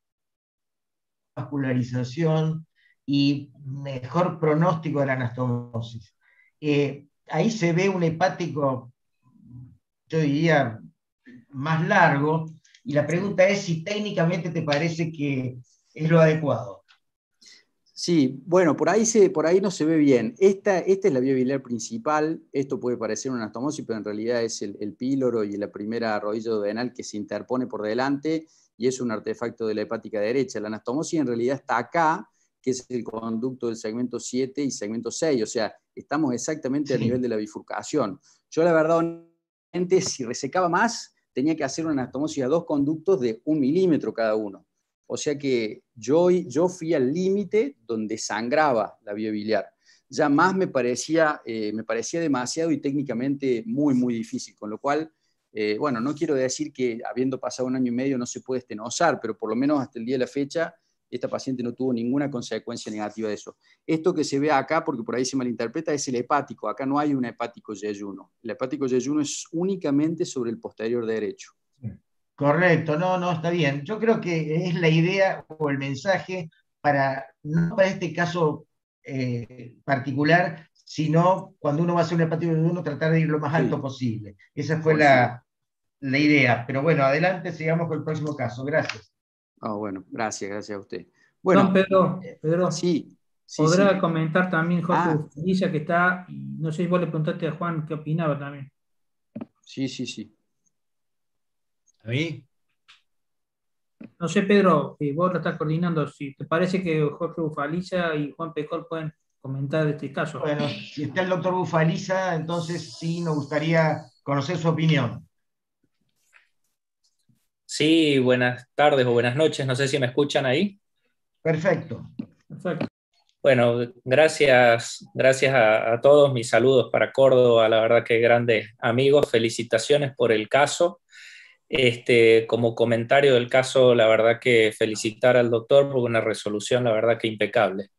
Speaker 3: vascularización y mejor pronóstico de la anastomosis. Eh, ahí se ve un hepático, yo diría, más largo, y la pregunta es si técnicamente te parece que es lo adecuado.
Speaker 8: Sí, bueno, por ahí, se, por ahí no se ve bien. Esta, esta es la vía biliar principal. Esto puede parecer una anastomosis, pero en realidad es el, el píloro y la primera rodilla duodenal que se interpone por delante, y es un artefacto de la hepática derecha. La anastomosis en realidad está acá, que es el conducto del segmento siete y segmento seis, o sea, estamos exactamente sí. a nivel de la bifurcación. Yo la verdad, honestamente, si resecaba más, tenía que hacer una anastomosis a dos conductos de un milímetro cada uno. O sea que yo, yo fui al límite donde sangraba la vía biliar. Ya más me parecía, eh, me parecía demasiado y técnicamente muy, muy difícil, con lo cual, eh, bueno, no quiero decir que habiendo pasado un año y medio no se puede estenosar, pero por lo menos hasta el día de la fecha, esta paciente no tuvo ninguna consecuencia negativa de eso. Esto que se ve acá, porque por ahí se malinterpreta, es el hepático. Acá no hay un hepático yeyuno. El hepático yeyuno es únicamente sobre el posterior derecho.
Speaker 3: Correcto, no, no, está bien. Yo creo que es la idea o el mensaje para, no para este caso eh, particular, sino cuando uno va a hacer un hepático yeyuno, tratar de ir lo más
Speaker 8: Sí.
Speaker 3: alto posible. Esa fue la, la idea. Pero bueno, adelante, sigamos con el próximo caso. Gracias.
Speaker 8: Ah, bueno, gracias, gracias a usted. Bueno,
Speaker 2: Don Pedro, Pedro
Speaker 8: sí, sí,
Speaker 2: podrá
Speaker 8: sí.
Speaker 2: comentar también Jorge
Speaker 8: Ah.
Speaker 2: Bufaliza, que está, y no sé si vos le preguntaste a Juan qué opinaba también.
Speaker 8: Sí, sí, sí.
Speaker 7: ¿A mí?
Speaker 2: No sé, Pedro, eh, vos lo estás coordinando, si te parece que Jorge Bufaliza y Juan Pecol pueden comentar este caso.
Speaker 3: Bueno, si está el doctor Bufaliza, entonces sí nos gustaría conocer su opinión.
Speaker 9: Sí, buenas tardes o buenas noches, no sé si me escuchan ahí.
Speaker 3: Perfecto.
Speaker 2: Perfecto.
Speaker 9: Bueno, gracias, gracias a, a todos, mis saludos para Córdoba, la verdad que grandes amigos, felicitaciones por el caso. Este, como comentario del caso, la verdad que felicitar al doctor por una resolución, la verdad que impecable.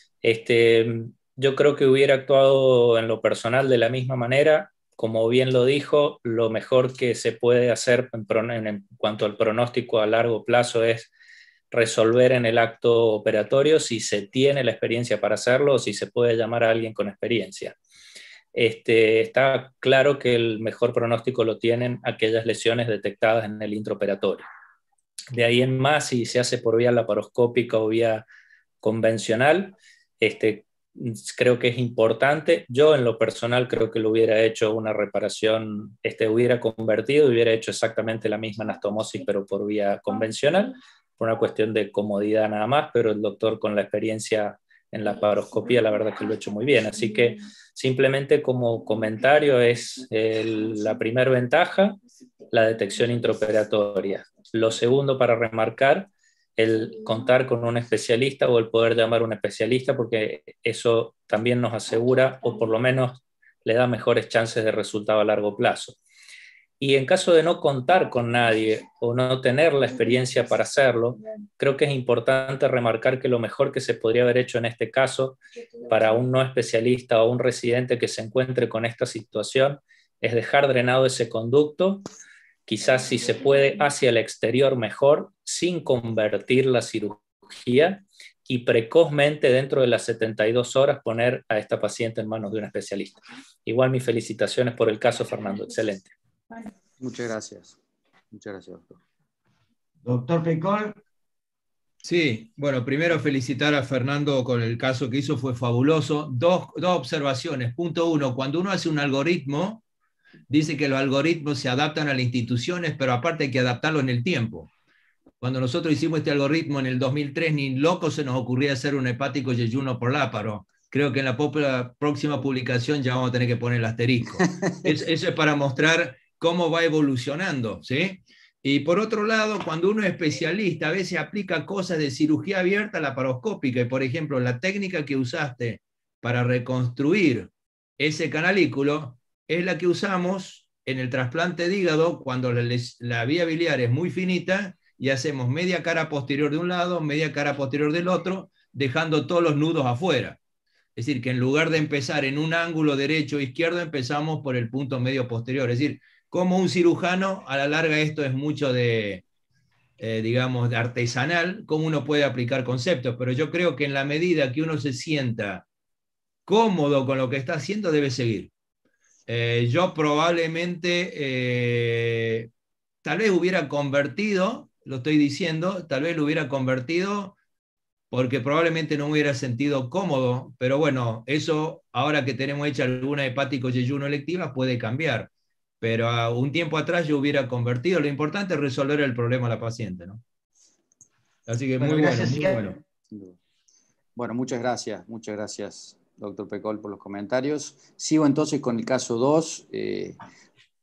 Speaker 9: Este, yo creo que hubiera actuado en lo personal de la misma manera. Como bien lo dijo, lo mejor que se puede hacer en, en, en cuanto al pronóstico a largo plazo es resolver en el acto operatorio si se tiene la experiencia para hacerlo o si se puede llamar a alguien con experiencia. Este, está claro que el mejor pronóstico lo tienen aquellas lesiones detectadas en el intraoperatorio. De ahí en más, si se hace por vía laparoscópica o vía convencional, este, creo que es importante. Yo en lo personal creo que lo hubiera hecho una reparación, este, hubiera convertido, hubiera hecho exactamente la misma anastomosis, pero por vía convencional, por una cuestión de comodidad nada más, pero el doctor con la experiencia en la laparoscopía, la verdad que lo ha hecho muy bien. Así que simplemente como comentario es el, la primera ventaja, la detección intraoperatoria. Lo segundo para remarcar, el contar con un especialista o el poder llamar a un especialista, porque eso también nos asegura, o por lo menos le da mejores chances de resultado a largo plazo. Y en caso de no contar con nadie o no tener la experiencia para hacerlo, creo que es importante remarcar que lo mejor que se podría haber hecho en este caso para un no especialista o un residente que se encuentre con esta situación es dejar drenado ese conducto, quizás si se puede hacia el exterior mejor, sin convertir la cirugía y precozmente dentro de las setenta y dos horas poner a esta paciente en manos de un especialista. Igual mis felicitaciones por el caso, Fernando, excelente.
Speaker 8: Muchas gracias. Muchas gracias, doctor.
Speaker 3: Doctor Pecol.
Speaker 7: Sí, bueno, primero felicitar a Fernando con el caso que hizo, fue fabuloso. Dos, dos observaciones. Punto uno, cuando uno hace un algoritmo, dice que los algoritmos se adaptan a las instituciones, pero aparte hay que adaptarlo en el tiempo. Cuando nosotros hicimos este algoritmo en el dos mil tres, ni loco se nos ocurría hacer un hepático yeyuno por láparo. Creo que en la próxima publicación ya vamos a tener que poner el asterisco. Eso, eso es para mostrar cómo va evolucionando, ¿sí? Y por otro lado, cuando uno es especialista, a veces aplica cosas de cirugía abierta laparoscópica, y por ejemplo, la técnica que usaste para reconstruir ese canalículo es la que usamos en el trasplante de hígado cuando la, la vía biliar es muy finita y hacemos media cara posterior de un lado, media cara posterior del otro, dejando todos los nudos afuera. Es decir, que en lugar de empezar en un ángulo derecho o izquierdo, empezamos por el punto medio posterior. Es decir, como un cirujano, a la larga esto es mucho de, eh, digamos, de artesanal, cómo uno puede aplicar conceptos, pero yo creo que en la medida que uno se sienta cómodo con lo que está haciendo, debe seguir. Eh, yo probablemente, eh, tal vez hubiera convertido, lo estoy diciendo, tal vez lo hubiera convertido porque probablemente no me hubiera sentido cómodo, pero bueno, eso ahora que tenemos hecha alguna hepático yeyuno electiva puede cambiar, pero a un tiempo atrás yo hubiera convertido. Lo importante es resolver el problema a la paciente, ¿no? Así que
Speaker 3: Bueno,
Speaker 7: muy bueno,
Speaker 3: gracias,
Speaker 7: muy bueno.
Speaker 8: Bueno, muchas gracias, muchas gracias, doctor Pecol, por los comentarios. Sigo entonces con el caso dos. Eh,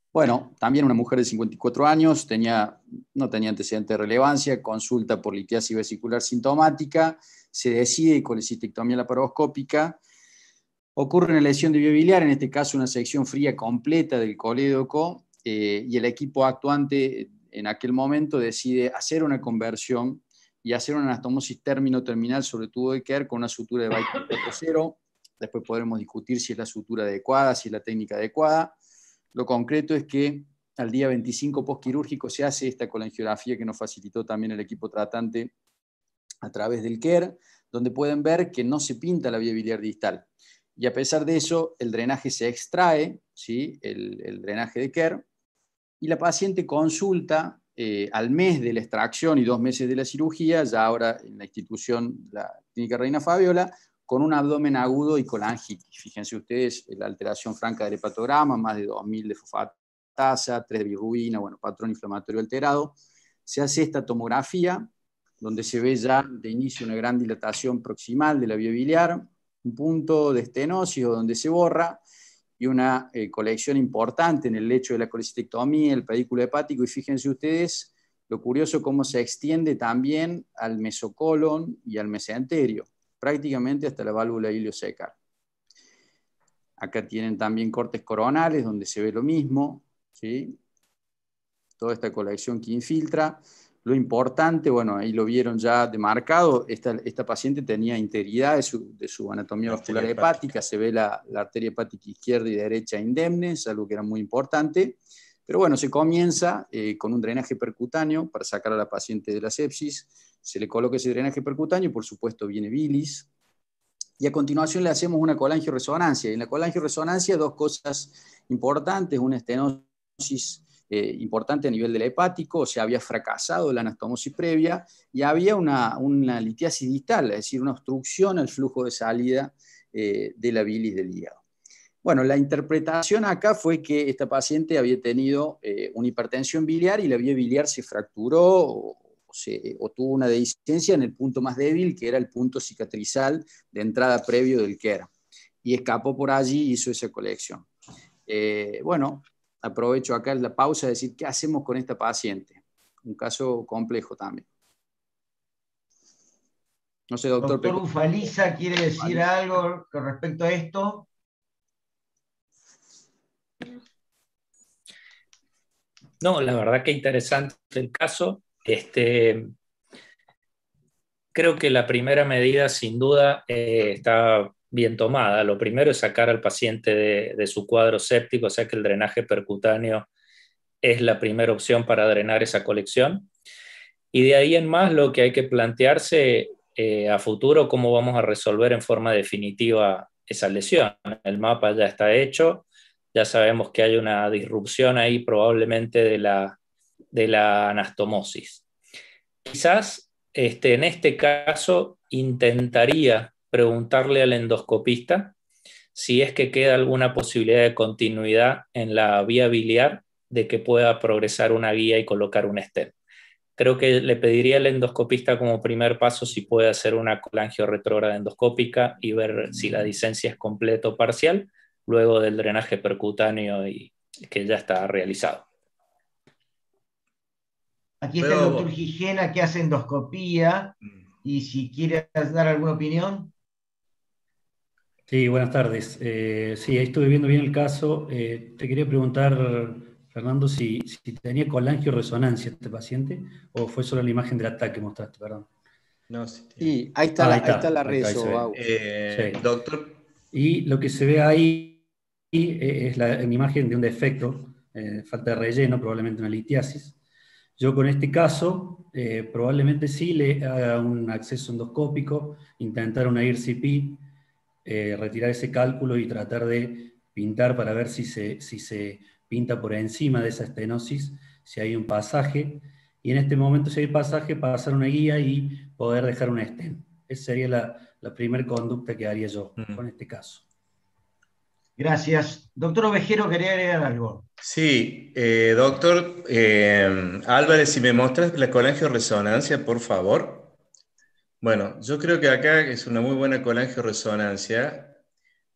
Speaker 8: Bueno, también una mujer de cincuenta y cuatro años, tenía, no tenía antecedente de relevancia, consulta por litiasis vesicular sintomática, se decide colecistectomía laparoscópica, ocurre una lesión de vía biliar, en este caso una sección fría completa del colédoco, eh, y el equipo actuante en aquel momento decide hacer una conversión y hacer una anastomosis término-terminal sobre tubo de Kerr con una sutura de Baiken cuatro cero. Después podremos discutir si es la sutura adecuada, si es la técnica adecuada. Lo concreto es que al día veinticinco postquirúrgico se hace esta colangiografía que nos facilitó también el equipo tratante a través del Kerr, donde pueden ver que no se pinta la vía biliar distal. Y a pesar de eso, el drenaje se extrae, ¿sí? el, el drenaje de Kerr, y la paciente consulta eh, al mes de la extracción y dos meses de la cirugía, ya ahora en la institución, la Clínica Reina Fabiola, con un abdomen agudo y colangitis. Fíjense ustedes, la alteración franca del hepatograma, más de dos mil de fosfatasa, tres de bilirrubina, bueno, patrón inflamatorio alterado. Se hace esta tomografía, donde se ve ya de inicio una gran dilatación proximal de la vía biliar, un punto de estenosis o donde se borra, y una eh, colección importante en el lecho de la colecistectomía, el pedículo hepático, y fíjense ustedes lo curioso cómo se extiende también al mesocolon y al mesenterio, prácticamente hasta la válvula iliocecal. Acá tienen también cortes coronales, donde se ve lo mismo, ¿sí? Toda esta colección que infiltra. Lo importante, bueno, ahí lo vieron ya demarcado, esta, esta paciente tenía integridad de su, de su anatomía vascular hepática, hepática. Se ve la, la arteria hepática izquierda y derecha indemnes, algo que era muy importante. Pero bueno, se comienza eh, con un drenaje percutáneo para sacar a la paciente de la sepsis, se le coloca ese drenaje percutáneo y por supuesto viene bilis. Y a continuación le hacemos una colangioresonancia. Y en la colangioresonancia dos cosas importantes, una estenosis eh, importante a nivel del hepático, o sea, había fracasado la anastomosis previa, y había una, una litiasis distal, es decir, una obstrucción al flujo de salida eh, de la bilis del hígado. Bueno, la interpretación acá fue que esta paciente había tenido eh, una hipertensión biliar y la vía biliar se fracturó o, o, se, o tuvo una dehiscencia en el punto más débil, que era el punto cicatrizal de entrada previo del Kerr. Y escapó por allí y hizo esa colección. Eh, bueno, aprovecho acá la pausa de decir, ¿qué hacemos con esta paciente? Un caso complejo también. No sé, doctor.
Speaker 3: Doctor Ufaliza, ¿quiere decir vale. algo con respecto a esto?
Speaker 9: No, la verdad que interesante el caso. Este, creo que la primera medida, sin duda, eh, está bien tomada. Lo primero es sacar al paciente de, de su cuadro séptico, o sea que el drenaje percutáneo es la primera opción para drenar esa colección. Y de ahí en más lo que hay que plantearse eh, a futuro, cómo vamos a resolver en forma definitiva esa lesión. El mapa ya está hecho. Ya sabemos que hay una disrupción ahí probablemente de la, de la anastomosis. Quizás este, en este caso intentaría preguntarle al endoscopista si es que queda alguna posibilidad de continuidad en la vía biliar de que pueda progresar una guía y colocar un stent. Creo que le pediría al endoscopista como primer paso si puede hacer una colangio retrógrada endoscópica y ver si la discencia es completa o parcial, luego del drenaje percutáneo y que ya está realizado.
Speaker 3: Aquí está el doctor Gijena, que hace endoscopía, y si quiere dar alguna opinión.
Speaker 6: Sí, buenas tardes. Eh, sí, ahí estuve viendo bien el caso. Eh, te quería preguntar, Fernando, si, si tenía colangioresonancia este paciente o fue solo la imagen del ataque que mostraste, perdón.
Speaker 8: No, sí, sí, ahí está, ah, la, ahí está, ahí está la reso.
Speaker 1: Eh, sí. Doctor.
Speaker 6: Y lo que se ve ahí es la, una imagen de un defecto, eh, falta de relleno, probablemente una litiasis. Yo con este caso, eh, probablemente sí le haga un acceso endoscópico, intentar una I R C P, eh, retirar ese cálculo y tratar de pintar para ver si se, si se pinta por encima de esa estenosis, si hay un pasaje, y en este momento si hay pasaje, pasar una guía y poder dejar un stent. Esa sería la, la primera conducta que haría yo mm. con este caso.
Speaker 3: Gracias. Doctor Ovejero, ¿quería agregar algo?
Speaker 1: Sí, eh, doctor eh, Álvarez, si me mostras la colangioresonancia, por favor. Bueno, yo creo que acá es una muy buena colangioresonancia.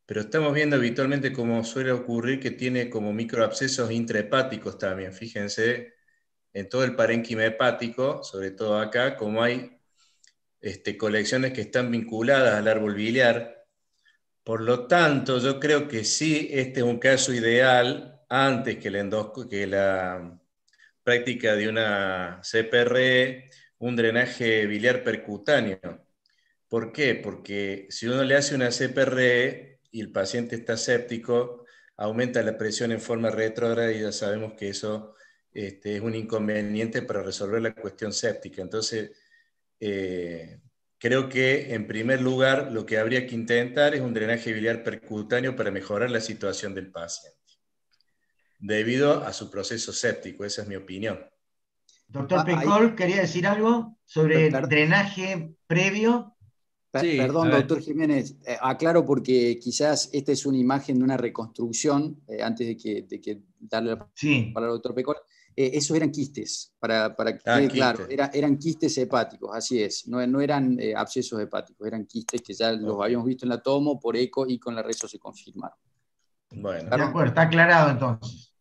Speaker 1: pero estamos viendo habitualmente, como suele ocurrir, que tiene como microabscesos intrahepáticos también. Fíjense, en todo el parénquima hepático, sobre todo acá, como hay este, colecciones que están vinculadas al árbol biliar. Por lo tanto, yo creo que sí, este es un caso ideal, antes que la, endosco que la práctica de una C P R E, un drenaje biliar percutáneo. ¿Por qué? Porque si uno le hace una C P R E y el paciente está séptico, aumenta la presión en forma retrógrada y ya sabemos que eso este, es un inconveniente para resolver la cuestión séptica. Entonces, eh, creo que en primer lugar lo que habría que intentar es un drenaje biliar percutáneo para mejorar la situación del paciente, debido a su proceso séptico. Esa es mi opinión.
Speaker 3: Doctor
Speaker 8: Ah, ahí-
Speaker 3: Pecol, ¿quería decir algo sobre
Speaker 8: Per-
Speaker 3: drenaje previo?
Speaker 8: Per-
Speaker 7: Sí,
Speaker 8: Perdón,
Speaker 7: a ver.
Speaker 8: doctor Jiménez, eh, aclaro porque quizás esta es una imagen de una reconstrucción, eh, antes de que, de que darle la
Speaker 3: Sí.
Speaker 8: palabra al doctor Pecol. Eh, esos eran quistes, para, para que
Speaker 1: Ah,
Speaker 8: quede claro,
Speaker 1: quistes.
Speaker 8: era- eran quistes hepáticos, así es, no, no eran eh, abscesos hepáticos, eran quistes que ya los
Speaker 1: Ok.
Speaker 8: habíamos visto en la tomo, por eco y con la reso se confirmaron.
Speaker 1: Bueno.
Speaker 3: De acuerdo, está aclarado entonces.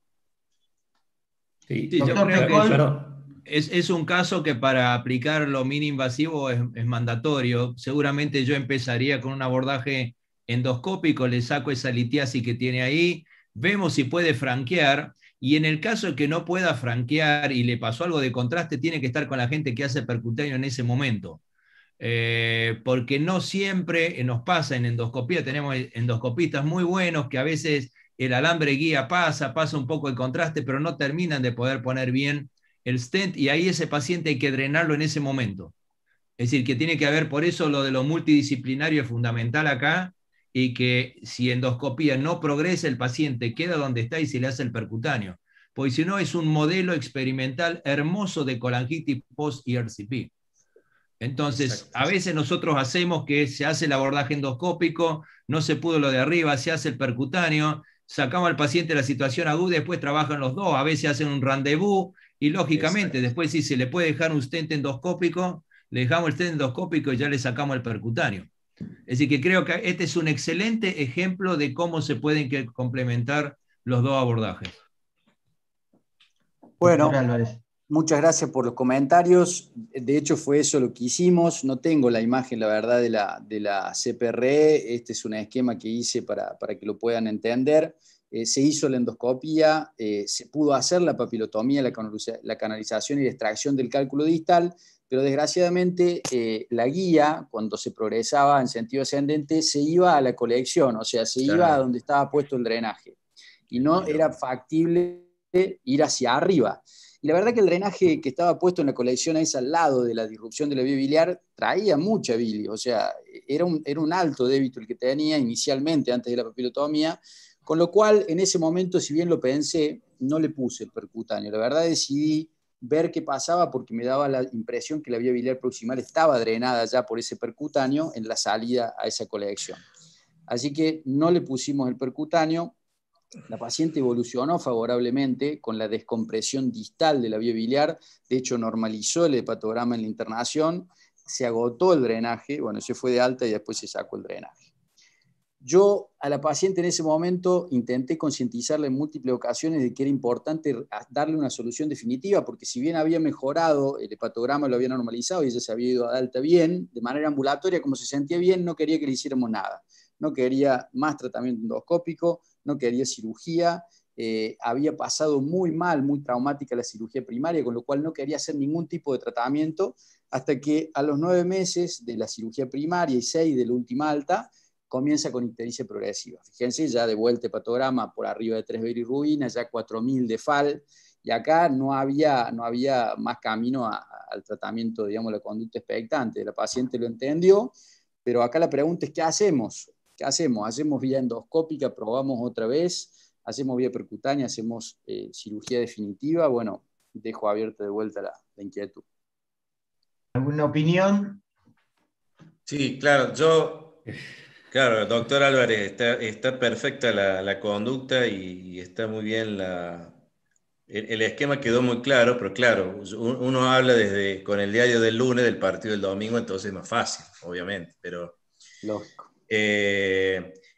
Speaker 6: Sí,
Speaker 7: Sí, yo
Speaker 3: Doctor
Speaker 7: creo que
Speaker 3: Pecol.
Speaker 6: perdón.
Speaker 7: Es, es un caso que para aplicar lo mini invasivo es, es mandatorio. Seguramente yo empezaría con un abordaje endoscópico, le saco esa litiasis que tiene ahí, vemos si puede franquear, y en el caso de que no pueda franquear y le pasó algo de contraste, tiene que estar con la gente que hace percutáneo en ese momento. Eh, porque no siempre nos pasa en endoscopía, tenemos endoscopistas muy buenos que a veces el alambre guía pasa, pasa un poco el contraste, pero no terminan de poder poner bien el stent, y ahí ese paciente hay que drenarlo en ese momento. Es decir, que tiene que haber, por eso lo de lo multidisciplinario es fundamental acá, y que si endoscopía no progresa, el paciente queda donde está y se le hace el percutáneo. Porque si no, es un modelo experimental hermoso de colangitis post-E R C P. Entonces,
Speaker 1: Exacto.
Speaker 7: a veces nosotros hacemos que se hace el abordaje endoscópico, no se pudo lo de arriba, se hace el percutáneo, sacamos al paciente de la situación aguda y después trabajan los dos, a veces hacen un rendezvous y lógicamente
Speaker 1: Exacto.
Speaker 7: después si se le puede dejar un stent endoscópico, le dejamos el stent endoscópico y ya le sacamos el percutáneo. Es decir, que creo que este es un excelente ejemplo de cómo se pueden complementar los dos abordajes.
Speaker 8: Bueno,
Speaker 3: Doctor Álvarez.
Speaker 8: muchas gracias por los comentarios. De hecho, fue eso lo que hicimos. No tengo la imagen, la verdad, de la, de la C P R E. Este es un esquema que hice para, para que lo puedan entender. Eh, se hizo la endoscopía, eh, se pudo hacer la papilotomía, la, canaliza, la canalización y la extracción del cálculo distal, pero desgraciadamente eh, la guía, cuando se progresaba en sentido ascendente, se iba a la colección, o sea, se
Speaker 1: Claro.
Speaker 8: iba a donde estaba puesto el drenaje. Y no era factible ir hacia arriba. Y la verdad que el drenaje que estaba puesto en la colección esa al lado de la disrupción de la vía biliar traía mucha bilis, o sea, era un, era un alto débito el que tenía inicialmente antes de la papilotomía, con lo cual en ese momento, si bien lo pensé, no le puse el percutáneo. La verdad decidí ver qué pasaba porque me daba la impresión que la vía biliar proximal estaba drenada ya por ese percutáneo en la salida a esa colección. Así que no le pusimos el percutáneo. La paciente evolucionó favorablemente con la descompresión distal de la vía biliar, de hecho normalizó el hepatograma en la internación, se agotó el drenaje, bueno, se fue de alta y después se sacó el drenaje. Yo a la paciente en ese momento intenté concientizarla en múltiples ocasiones de que era importante darle una solución definitiva, porque si bien había mejorado el hepatograma, lo había normalizado y ella se había ido de alta bien, de manera ambulatoria, como se sentía bien, no quería que le hiciéramos nada. No quería más tratamiento endoscópico, no quería cirugía, eh, había pasado muy mal, muy traumática la cirugía primaria, con lo cual no quería hacer ningún tipo de tratamiento, hasta que a los nueve meses de la cirugía primaria y seis de la última alta, comienza con ictericia progresiva. Fíjense, ya de vuelta hepatograma por arriba de tres bilirrubina, ya cuatro mil de F A L, y acá no había, no había más camino a, a, al tratamiento, digamos, la conducta expectante. La paciente lo entendió, pero acá la pregunta es, ¿qué hacemos? ¿Qué hacemos? ¿Hacemos vía endoscópica? ¿Probamos otra vez? ¿Hacemos vía percutánea? ¿Hacemos eh, cirugía definitiva? Bueno, dejo abierta de vuelta la, la inquietud.
Speaker 3: ¿Alguna opinión?
Speaker 1: Sí, claro, yo, claro, doctor Álvarez, está, está perfecta la, la conducta y, y está muy bien la... El, el esquema quedó muy claro, pero claro, uno habla desde con el diario del lunes, del partido del domingo, entonces es más fácil, obviamente, pero...
Speaker 8: Lógico.
Speaker 1: Eh,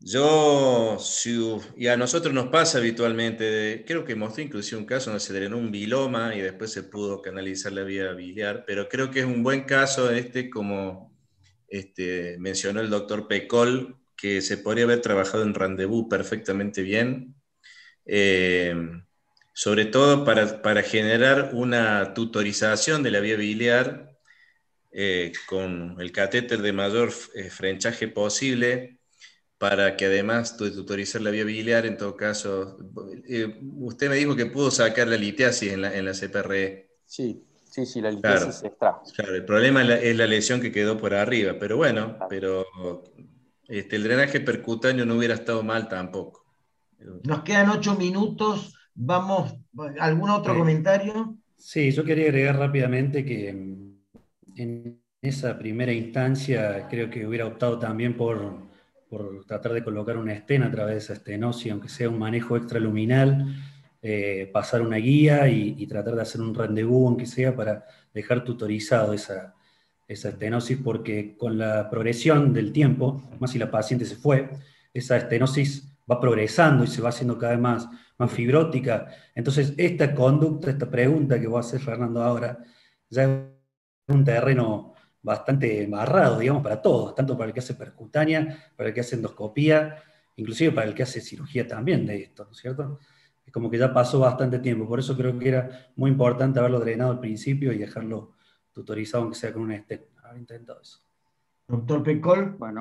Speaker 1: Yo, si, y a nosotros nos pasa habitualmente, creo que mostré inclusive un caso donde se drenó un biloma y después se pudo canalizar la vía biliar, pero creo que es un buen caso este, como este, mencionó el doctor Pecol, que se podría haber trabajado en Rendezvous perfectamente bien, eh, sobre todo para, para generar una tutorización de la vía biliar eh, con el catéter de mayor eh, frenchaje posible, para que además de tutorizar la vía biliar, en todo caso, eh, usted me dijo que pudo sacar la litiasis en la, en la C P R E.
Speaker 8: Sí, sí, sí, la litiasis
Speaker 1: Claro,
Speaker 8: se extrajo.
Speaker 1: claro, el problema es la, es la lesión que quedó por arriba, pero bueno,
Speaker 8: Claro.
Speaker 1: pero este, el drenaje percutáneo no hubiera estado mal tampoco.
Speaker 3: Nos quedan ocho minutos. Vamos, ¿algún otro
Speaker 6: Eh,
Speaker 3: comentario?
Speaker 6: Sí, yo quería agregar rápidamente que mm, en esa primera instancia creo que hubiera optado también por, por tratar de colocar una estena a través de esa estenosis, aunque sea un manejo extraluminal, eh, pasar una guía y, y tratar de hacer un rendezvous, aunque sea, para dejar tutorizado esa, esa estenosis, porque con la progresión del tiempo, más si la paciente se fue, esa estenosis va progresando y se va haciendo cada vez más, más fibrótica. Entonces, esta conducta, esta pregunta que voy a hacer Fernando ahora, ya es un terreno bastante embarrado, digamos, para todos, tanto para el que hace percutánea, para el que hace endoscopía, inclusive para el que hace cirugía también de esto, ¿no es cierto? Es como que ya pasó bastante tiempo, por eso creo que era muy importante haberlo drenado al principio y dejarlo tutorizado, aunque sea con un stent. Haber intentado eso.
Speaker 3: Doctor Pecol.
Speaker 8: Bueno.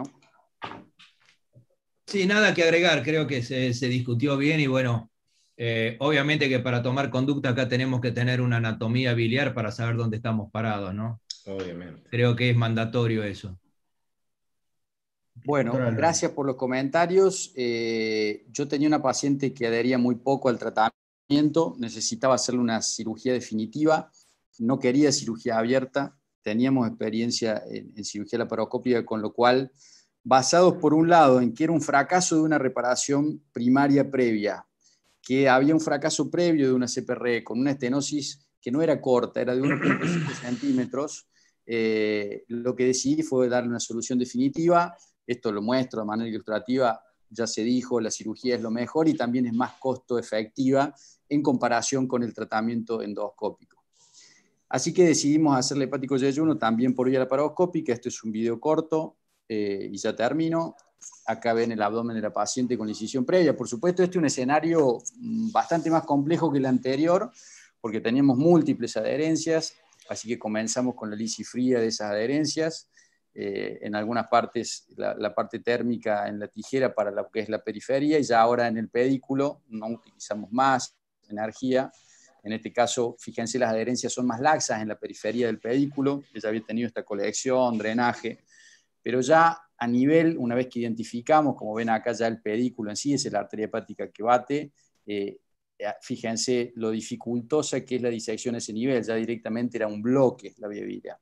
Speaker 7: Sí, nada que agregar, creo que se, se discutió bien y bueno, eh, obviamente que para tomar conducta acá tenemos que tener una anatomía biliar para saber dónde estamos parados, ¿no?
Speaker 1: Obviamente.
Speaker 7: Creo que es mandatorio eso.
Speaker 8: Bueno, gracias por los comentarios. Eh, yo tenía una paciente que adhería muy poco al tratamiento, necesitaba hacerle una cirugía definitiva, no quería cirugía abierta, teníamos experiencia en, en cirugía laparoscópica, con lo cual, basados por un lado en que era un fracaso de una reparación primaria previa, que había un fracaso previo de una C P R E con una estenosis que no era corta, era de uno punto cinco centímetros, eh, lo que decidí fue darle una solución definitiva. Esto lo muestro de manera ilustrativa, ya se dijo, la cirugía es lo mejor y también es más costo efectiva en comparación con el tratamiento endoscópico. Así que decidimos hacerle hepático yeyuno también por vía laparoscópica. Esto es un video corto eh, y ya termino. Acá ven el abdomen de la paciente con la incisión previa. Por supuesto, este es un escenario bastante más complejo que el anterior, porque teníamos múltiples adherencias, así que comenzamos con la lisi fría de esas adherencias. Eh, en algunas partes la, la parte térmica en la tijera para lo que es la periferia, y ya ahora en el pedículo no utilizamos más energía. En este caso, fíjense, las adherencias son más laxas en la periferia del pedículo, que ya había tenido esta colección, drenaje, pero ya a nivel, una vez que identificamos, como ven acá ya el pedículo en sí, es la arteria hepática que bate, eh, fíjense lo dificultosa que es la disección a ese nivel, ya directamente era un bloque la vía biliar.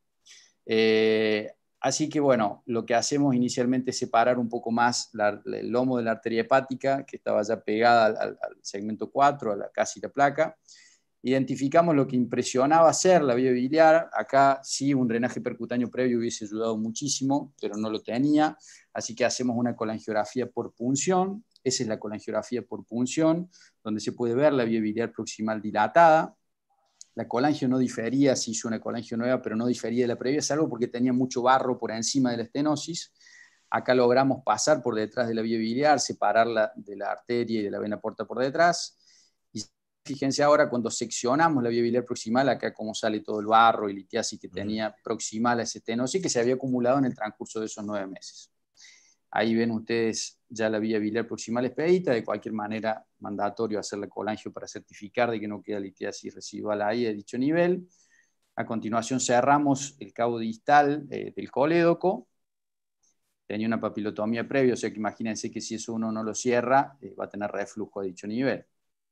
Speaker 8: Eh, Así que bueno, lo que hacemos inicialmente es separar un poco más la, el lomo de la arteria hepática, que estaba ya pegada al, al, al segmento cuatro, a la, casi la placa. Identificamos lo que impresionaba hacer la vía biliar. Acá sí, un drenaje percutáneo previo hubiese ayudado muchísimo, pero no lo tenía. Así que hacemos una colangiografía por punción. Esa es la colangiografía por punción, donde se puede ver la vía biliar proximal dilatada. La colangio no difería, se hizo una colangio nueva, pero no difería de la previa, salvo porque tenía mucho barro por encima de la estenosis. Acá logramos pasar por detrás de la vía biliar, separarla de la arteria y de la vena porta por detrás. Y fíjense ahora, cuando seccionamos la vía biliar proximal, acá como sale todo el barro y litiasis que tenía proximal a esa estenosis, que se había acumulado en el transcurso de esos nueve meses. Ahí ven ustedes ya la vía biliar proximal expedita, de cualquier manera mandatorio hacer la colangio para certificar de que no queda litiasis residual ahí de dicho nivel. A continuación cerramos el cabo distal eh, del colédoco. Tenía una papilotomía previa, o sea que imagínense que si eso uno no lo cierra, eh, va a tener reflujo a dicho nivel.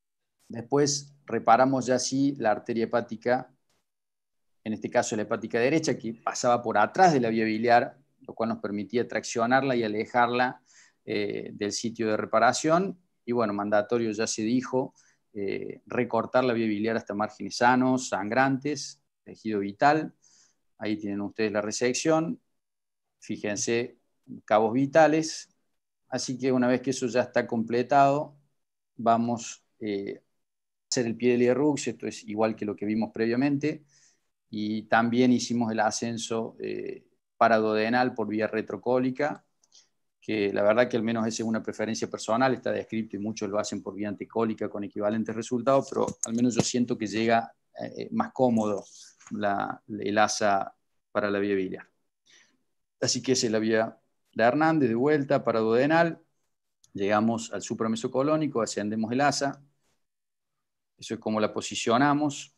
Speaker 8: Después reparamos ya sí la arteria hepática, en este caso la hepática derecha, que pasaba por atrás de la vía biliar, lo cual nos permitía traccionarla y alejarla eh, del sitio de reparación. Y bueno, mandatorio ya se dijo, eh, recortar la vía biliar hasta márgenes sanos, sangrantes, tejido vital. Ahí tienen ustedes la resección. Fíjense, cabos vitales. así que una vez que eso ya está completado, vamos eh, a hacer el pie del hierrux, esto es igual que lo que vimos previamente, y también hicimos el ascenso eh, paraduodenal por vía retrocólica, que la verdad que al menos esa es una preferencia personal, está descrito y muchos lo hacen por vía anticólica con equivalentes resultados, pero al menos yo siento que llega eh, más cómodo la, el asa para la vía biliar. Así que esa es la vía de Hernández, de vuelta, paraduodenal, llegamos al supramesocolónico, ascendemos el asa, eso es como la posicionamos,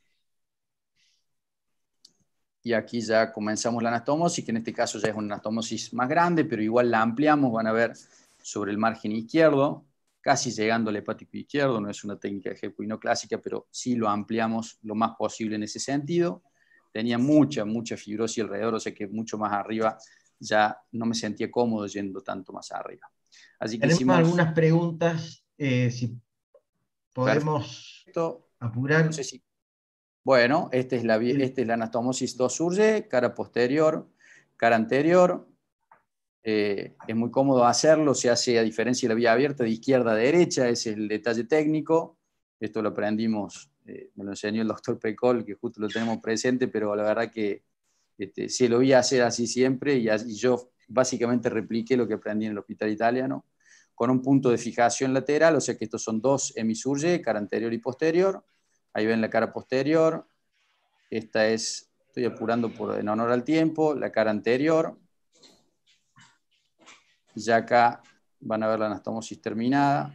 Speaker 8: y aquí ya comenzamos la anastomosis, que en este caso ya es una anastomosis más grande, pero igual la ampliamos, van a ver sobre el margen izquierdo, casi llegando al hepático izquierdo, no es una técnica de ejecuino clásica, pero sí lo ampliamos lo más posible en ese sentido. Tenía mucha, mucha fibrosis alrededor, o sea que mucho más arriba ya no me sentía cómodo yendo tanto más arriba. Así que
Speaker 3: Tenemos
Speaker 8: hicimos
Speaker 3: algunas preguntas, eh, si podemos
Speaker 8: Perfecto.
Speaker 3: apurar.
Speaker 8: No sé si... Bueno, esta es la, esta es la anastomosis dos surge, cara posterior, cara anterior. Eh, es muy cómodo hacerlo, se hace a diferencia de la vía abierta de izquierda a derecha, ese es el detalle técnico. Esto lo aprendimos, eh, me lo enseñó el doctor Pecol, que justo lo tenemos presente, pero la verdad que este, se lo vi hacer así siempre y, y yo básicamente repliqué lo que aprendí en el hospital italiano, con un punto de fijación lateral, o sea que estos son dos hemisurge, cara anterior y posterior. Ahí ven la cara posterior, esta es, estoy apurando por, en honor al tiempo, la cara anterior. Ya acá van a ver la anastomosis terminada.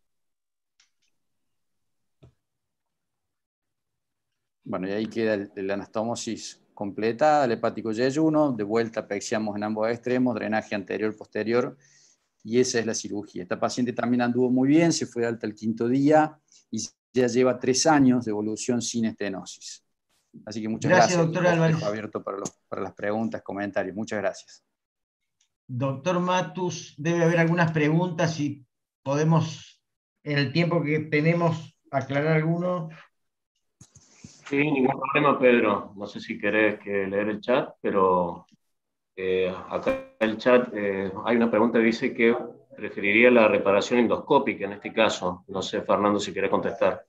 Speaker 8: Bueno, y ahí queda el, la anastomosis completada, el hepático yeyuno, de vuelta pexiamos en ambos extremos, drenaje anterior-posterior, y esa es la cirugía. Esta paciente también anduvo muy bien, se fue de alta el quinto día, y ya lleva tres años de evolución sin estenosis. Así que muchas gracias.
Speaker 3: Gracias, doctor Álvarez.
Speaker 8: Dejo abierto para, los, para las preguntas, comentarios. Muchas gracias.
Speaker 3: Doctor Matus, debe haber algunas preguntas, si podemos, en el tiempo que tenemos, aclarar alguno.
Speaker 4: Sí, ningún problema, Pedro. No sé si querés que leer el chat, pero eh, acá en el chat eh, hay una pregunta que dice que preferiría la reparación endoscópica en este caso. No sé, Fernando, si querés contestar.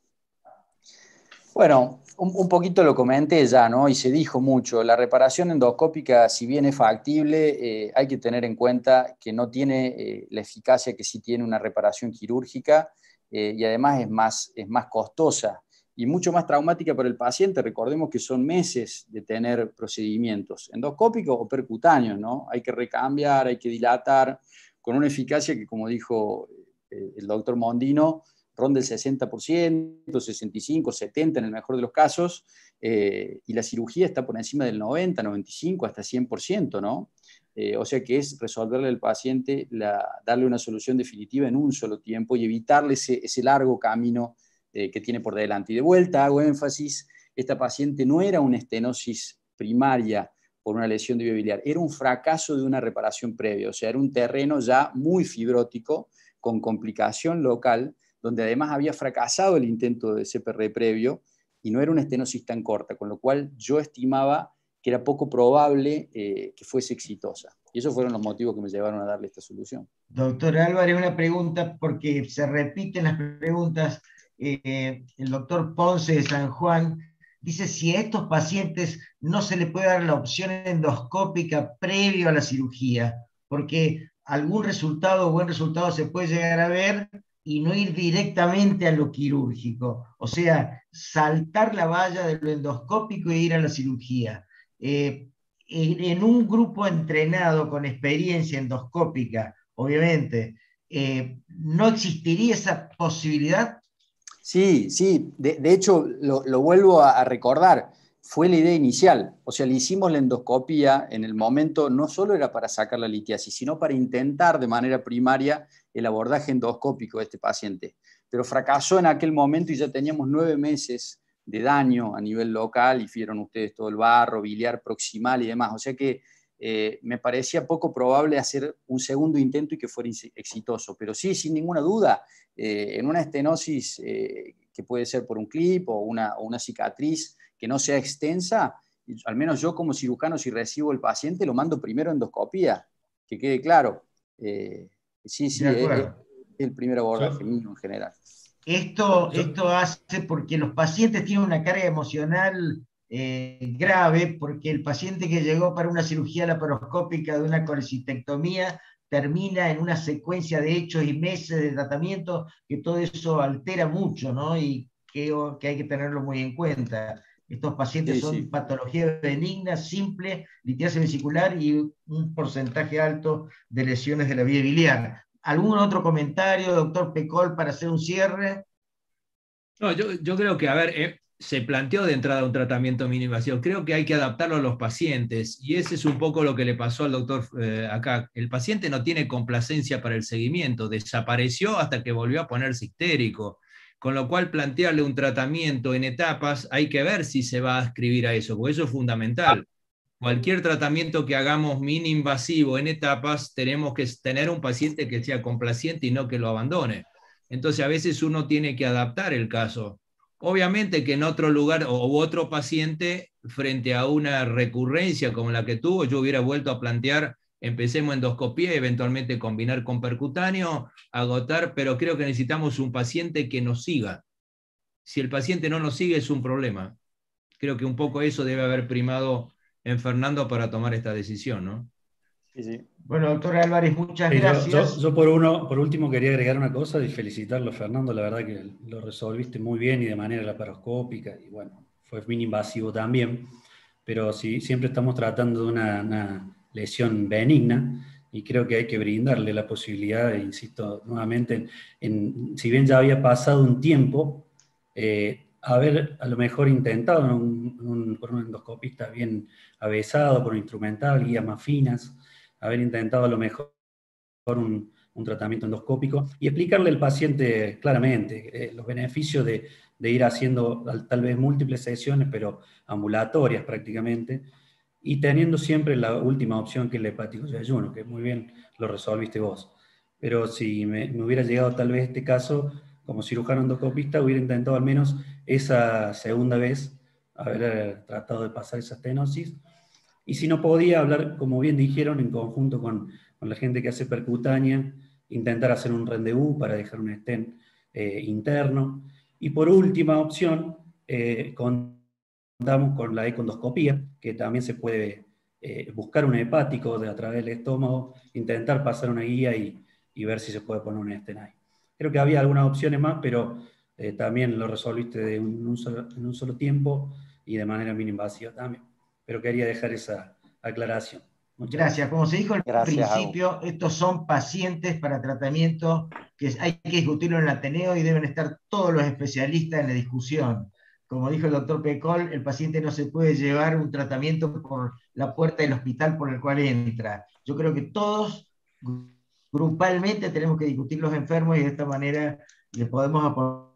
Speaker 8: Bueno, un, un poquito lo comenté ya, ¿no? Y se dijo mucho. La reparación endoscópica, si bien es factible, eh, hay que tener en cuenta que no tiene eh, la eficacia que sí tiene una reparación quirúrgica eh, y además es más, es más costosa y mucho más traumática para el paciente. Recordemos que son meses de tener procedimientos endoscópicos o percutáneos, ¿no? Hay que recambiar, hay que dilatar, con una eficacia que, como dijo eh, el doctor Mondino, ronda el sesenta por ciento, sesenta y cinco, setenta en el mejor de los casos, eh, y la cirugía está por encima del noventa, noventa y cinco, hasta cien por ciento, ¿no? Eh, o sea que es resolverle al paciente, la, darle una solución definitiva en un solo tiempo y evitarle ese, ese largo camino eh, que tiene por delante. Y de vuelta hago énfasis, esta paciente no era una estenosis primaria por una lesión de vía biliar, era un fracaso de una reparación previa, o sea, era un terreno ya muy fibrótico, con complicación local, donde además había fracasado el intento de C P R previo y no era una estenosis tan corta, con lo cual yo estimaba que era poco probable eh, que fuese exitosa. Y esos fueron los motivos que me llevaron a darle esta solución.
Speaker 3: Doctor Álvarez, una pregunta, porque se repiten las preguntas. Eh, el doctor Ponce de San Juan dice si a estos pacientes no se le puede dar la opción endoscópica previo a la cirugía, porque algún resultado, buen resultado se puede llegar a ver y no ir directamente a lo quirúrgico, o sea, saltar la valla de lo endoscópico e ir a la cirugía. Eh, en un grupo entrenado con experiencia endoscópica, obviamente, eh, ¿no existiría esa posibilidad?
Speaker 8: Sí, sí, de, de hecho lo, lo vuelvo a, a recordar, fue la idea inicial, o sea, le hicimos la endoscopía en el momento, no solo era para sacar la litiasis, sino para intentar de manera primaria el abordaje endoscópico de este paciente, pero fracasó en aquel momento y ya teníamos nueve meses de daño a nivel local y vieron ustedes todo el barro, biliar proximal y demás, o sea que eh, me parecía poco probable hacer un segundo intento y que fuera exitoso, pero sí, sin ninguna duda, eh, en una estenosis eh, que puede ser por un clip o una, o una cicatriz que no sea extensa, al menos yo como cirujano, si recibo el paciente, lo mando primero a endoscopía, que quede claro. Eh, Sí, sí, es, es el primer abordaje mío en general.
Speaker 3: Esto, esto hace porque los pacientes tienen una carga emocional eh, grave, porque el paciente que llegó para una cirugía laparoscópica de una colecistectomía termina en una secuencia de hechos y meses de tratamiento, que todo eso altera mucho, ¿no? Y que, que hay que tenerlo muy en cuenta. Estos pacientes sí, son sí. patologías benignas, simples, litiasis vesicular y un porcentaje alto de lesiones de la vía biliar. ¿Algún otro comentario, doctor Pecol, para hacer un cierre?
Speaker 7: No, yo, yo creo que, a ver, eh, se planteó de entrada un tratamiento mínimo invasivo. Creo que hay que adaptarlo a los pacientes, y ese es un poco lo que le pasó al doctor eh, acá. El paciente no tiene complacencia para el seguimiento, desapareció hasta que volvió a ponerse histérico, con lo cual plantearle un tratamiento en etapas, hay que ver si se va a ascribir a eso, porque eso es fundamental. Cualquier tratamiento que hagamos mínimo invasivo en etapas, tenemos que tener un paciente que sea complaciente y no que lo abandone. Entonces a veces uno tiene que adaptar el caso. Obviamente que en otro lugar o otro paciente, frente a una recurrencia como la que tuvo, yo hubiera vuelto a plantear, empecemos endoscopía y eventualmente combinar con percutáneo, agotar, pero creo que necesitamos un paciente que nos siga. Si el paciente no nos sigue es un problema. Creo que un poco eso debe haber primado en Fernando para tomar esta decisión, ¿no?
Speaker 3: Sí, sí. Bueno, doctor Álvarez, muchas
Speaker 6: sí,
Speaker 3: gracias.
Speaker 6: Yo, yo, yo por, uno, por último quería agregar una cosa y felicitarlo, Fernando, la verdad que lo resolviste muy bien y de manera laparoscópica, y bueno, fue mini invasivo también, pero sí, siempre estamos tratando de una, una lesión benigna, y creo que hay que brindarle la posibilidad, e insisto nuevamente, en, en, si bien ya había pasado un tiempo, eh, haber a lo mejor intentado un, un, por un endoscopista bien avesado, por un instrumental, guías más finas, haber intentado a lo mejor un, un tratamiento endoscópico y explicarle al paciente claramente eh, los beneficios de, de ir haciendo tal vez múltiples sesiones, pero ambulatorias prácticamente, y teniendo siempre la última opción, que es el hepático de ayuno, que muy bien lo resolviste vos. Pero si me, me hubiera llegado tal vez este caso, como cirujano endoscopista, hubiera intentado al menos esa segunda vez haber tratado de pasar esa estenosis. Y si no podía, hablar, como bien dijeron, en conjunto con, con la gente que hace percutánea, intentar hacer un rendezvous para dejar un stent eh, interno. Y por última opción, eh, contamos con la econdoscopía, que también se puede eh, buscar un hepático de, a través del estómago, intentar pasar una guía y, y ver si se puede poner un stent ahí. Creo que había algunas opciones más, pero eh, también lo resolviste de un, un solo, en un solo tiempo y de manera mínima invasiva también. Pero quería dejar esa aclaración.
Speaker 3: Muchas gracias. gracias. Como se dijo al gracias, principio, Agu. Estos son pacientes para tratamiento que hay que discutirlo en el Ateneo y deben estar todos los especialistas en la discusión. Como dijo el doctor Pecol, el paciente no se puede llevar un tratamiento por la puerta del hospital por el cual entra. Yo creo que todos grupalmente tenemos que discutir los enfermos y de esta manera le podemos apoyar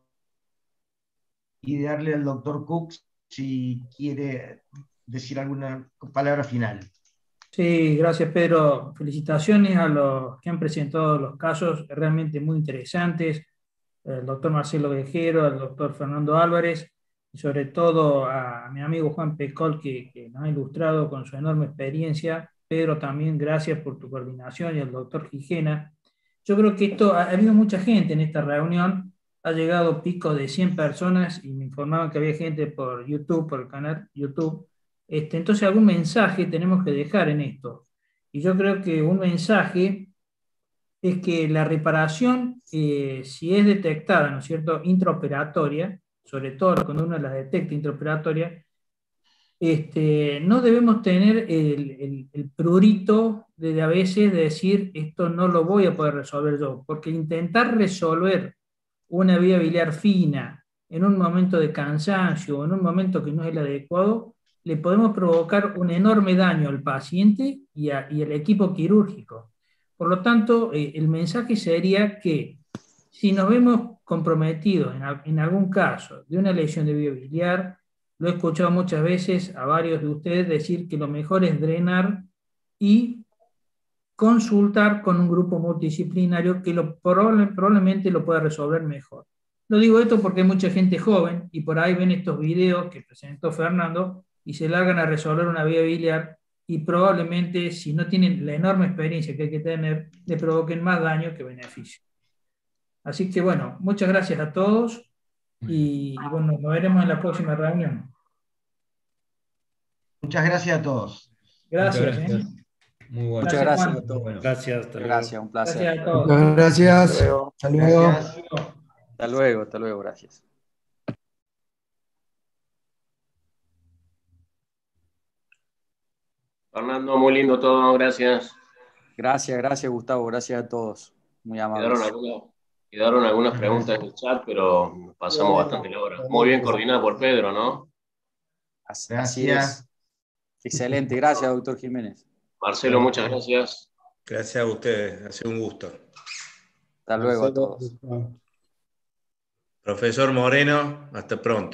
Speaker 3: y darle al doctor Cook si quiere decir alguna palabra final.
Speaker 2: Sí, gracias Pedro. Felicitaciones a los que han presentado los casos realmente muy interesantes, el doctor Marcelo Vejero, al doctor Fernando Álvarez, y sobre todo a mi amigo Juan Pecol, que, que nos ha ilustrado con su enorme experiencia. Pedro, también gracias por tu coordinación, y al doctor Gijena. Yo creo que esto, ha, ha habido mucha gente en esta reunión, ha llegado pico de cien personas, y me informaban que había gente por YouTube, por el canal YouTube. Este, entonces algún mensaje tenemos que dejar en esto. Y yo creo que un mensaje es que la reparación, eh, si es detectada, ¿no es cierto?, intraoperatoria, sobre todo cuando uno la detecta intraoperatoria, este, no debemos tener el, el, el prurito de a veces de decir esto no lo voy a poder resolver yo, porque intentar resolver una vía biliar fina en un momento de cansancio o en un momento que no es el adecuado, le podemos provocar un enorme daño al paciente y, a, y al equipo quirúrgico. Por lo tanto, eh, el mensaje sería que si nos vemos comprometidos en, en algún caso de una lesión de vía biliar, lo he escuchado muchas veces a varios de ustedes decir que lo mejor es drenar y consultar con un grupo multidisciplinario que lo, probable, probablemente lo pueda resolver mejor. Lo digo esto porque hay mucha gente joven y por ahí ven estos videos que presentó Fernando y se largan a resolver una vía biliar y probablemente, si no tienen la enorme experiencia que hay que tener, le provoquen más daño que beneficio. Así que bueno, muchas gracias a todos y, y bueno, nos veremos en la próxima reunión.
Speaker 3: Muchas gracias a todos.
Speaker 2: Gracias.
Speaker 7: Muchas gracias.
Speaker 2: ¿eh?
Speaker 7: Muy bueno.
Speaker 8: Muchas
Speaker 2: Gracias,
Speaker 8: gracias
Speaker 2: Juan.
Speaker 8: a todos.
Speaker 7: Bueno.
Speaker 6: Gracias, hasta luego.
Speaker 8: Gracias, un placer.
Speaker 2: Gracias a todos.
Speaker 10: Muchas gracias.
Speaker 5: Hasta luego.
Speaker 10: Hasta luego.
Speaker 3: Gracias.
Speaker 8: Hasta luego, hasta luego, gracias.
Speaker 4: Fernando, muy lindo todo, gracias.
Speaker 8: Gracias, gracias Gustavo, gracias a todos. Muy amables.
Speaker 4: Quedaron algunas, quedaron algunas preguntas en el chat, pero nos pasamos bastante la hora. Muy bien coordinada por Pedro, ¿no?
Speaker 8: Así, así es.
Speaker 3: Gracias.
Speaker 8: Excelente, gracias, doctor Jiménez.
Speaker 4: Marcelo, muchas gracias.
Speaker 1: Gracias a ustedes, ha sido un gusto.
Speaker 8: Hasta luego a todos.
Speaker 1: Profesor Moreno, hasta pronto.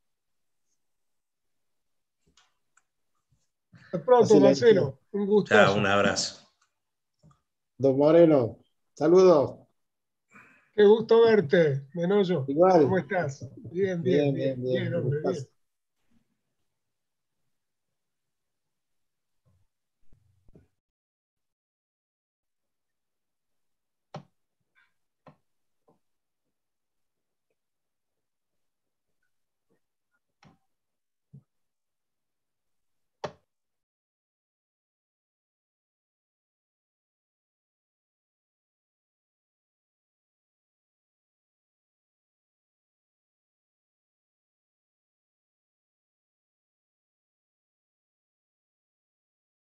Speaker 10: Hasta pronto, Marcelo. Un gusto.
Speaker 1: Chao, un abrazo.
Speaker 10: Don Moreno, saludos. Qué gusto verte, Menoyo. Igual. ¿Cómo estás? Bien, bien, bien, bien, bien, hombre, bien.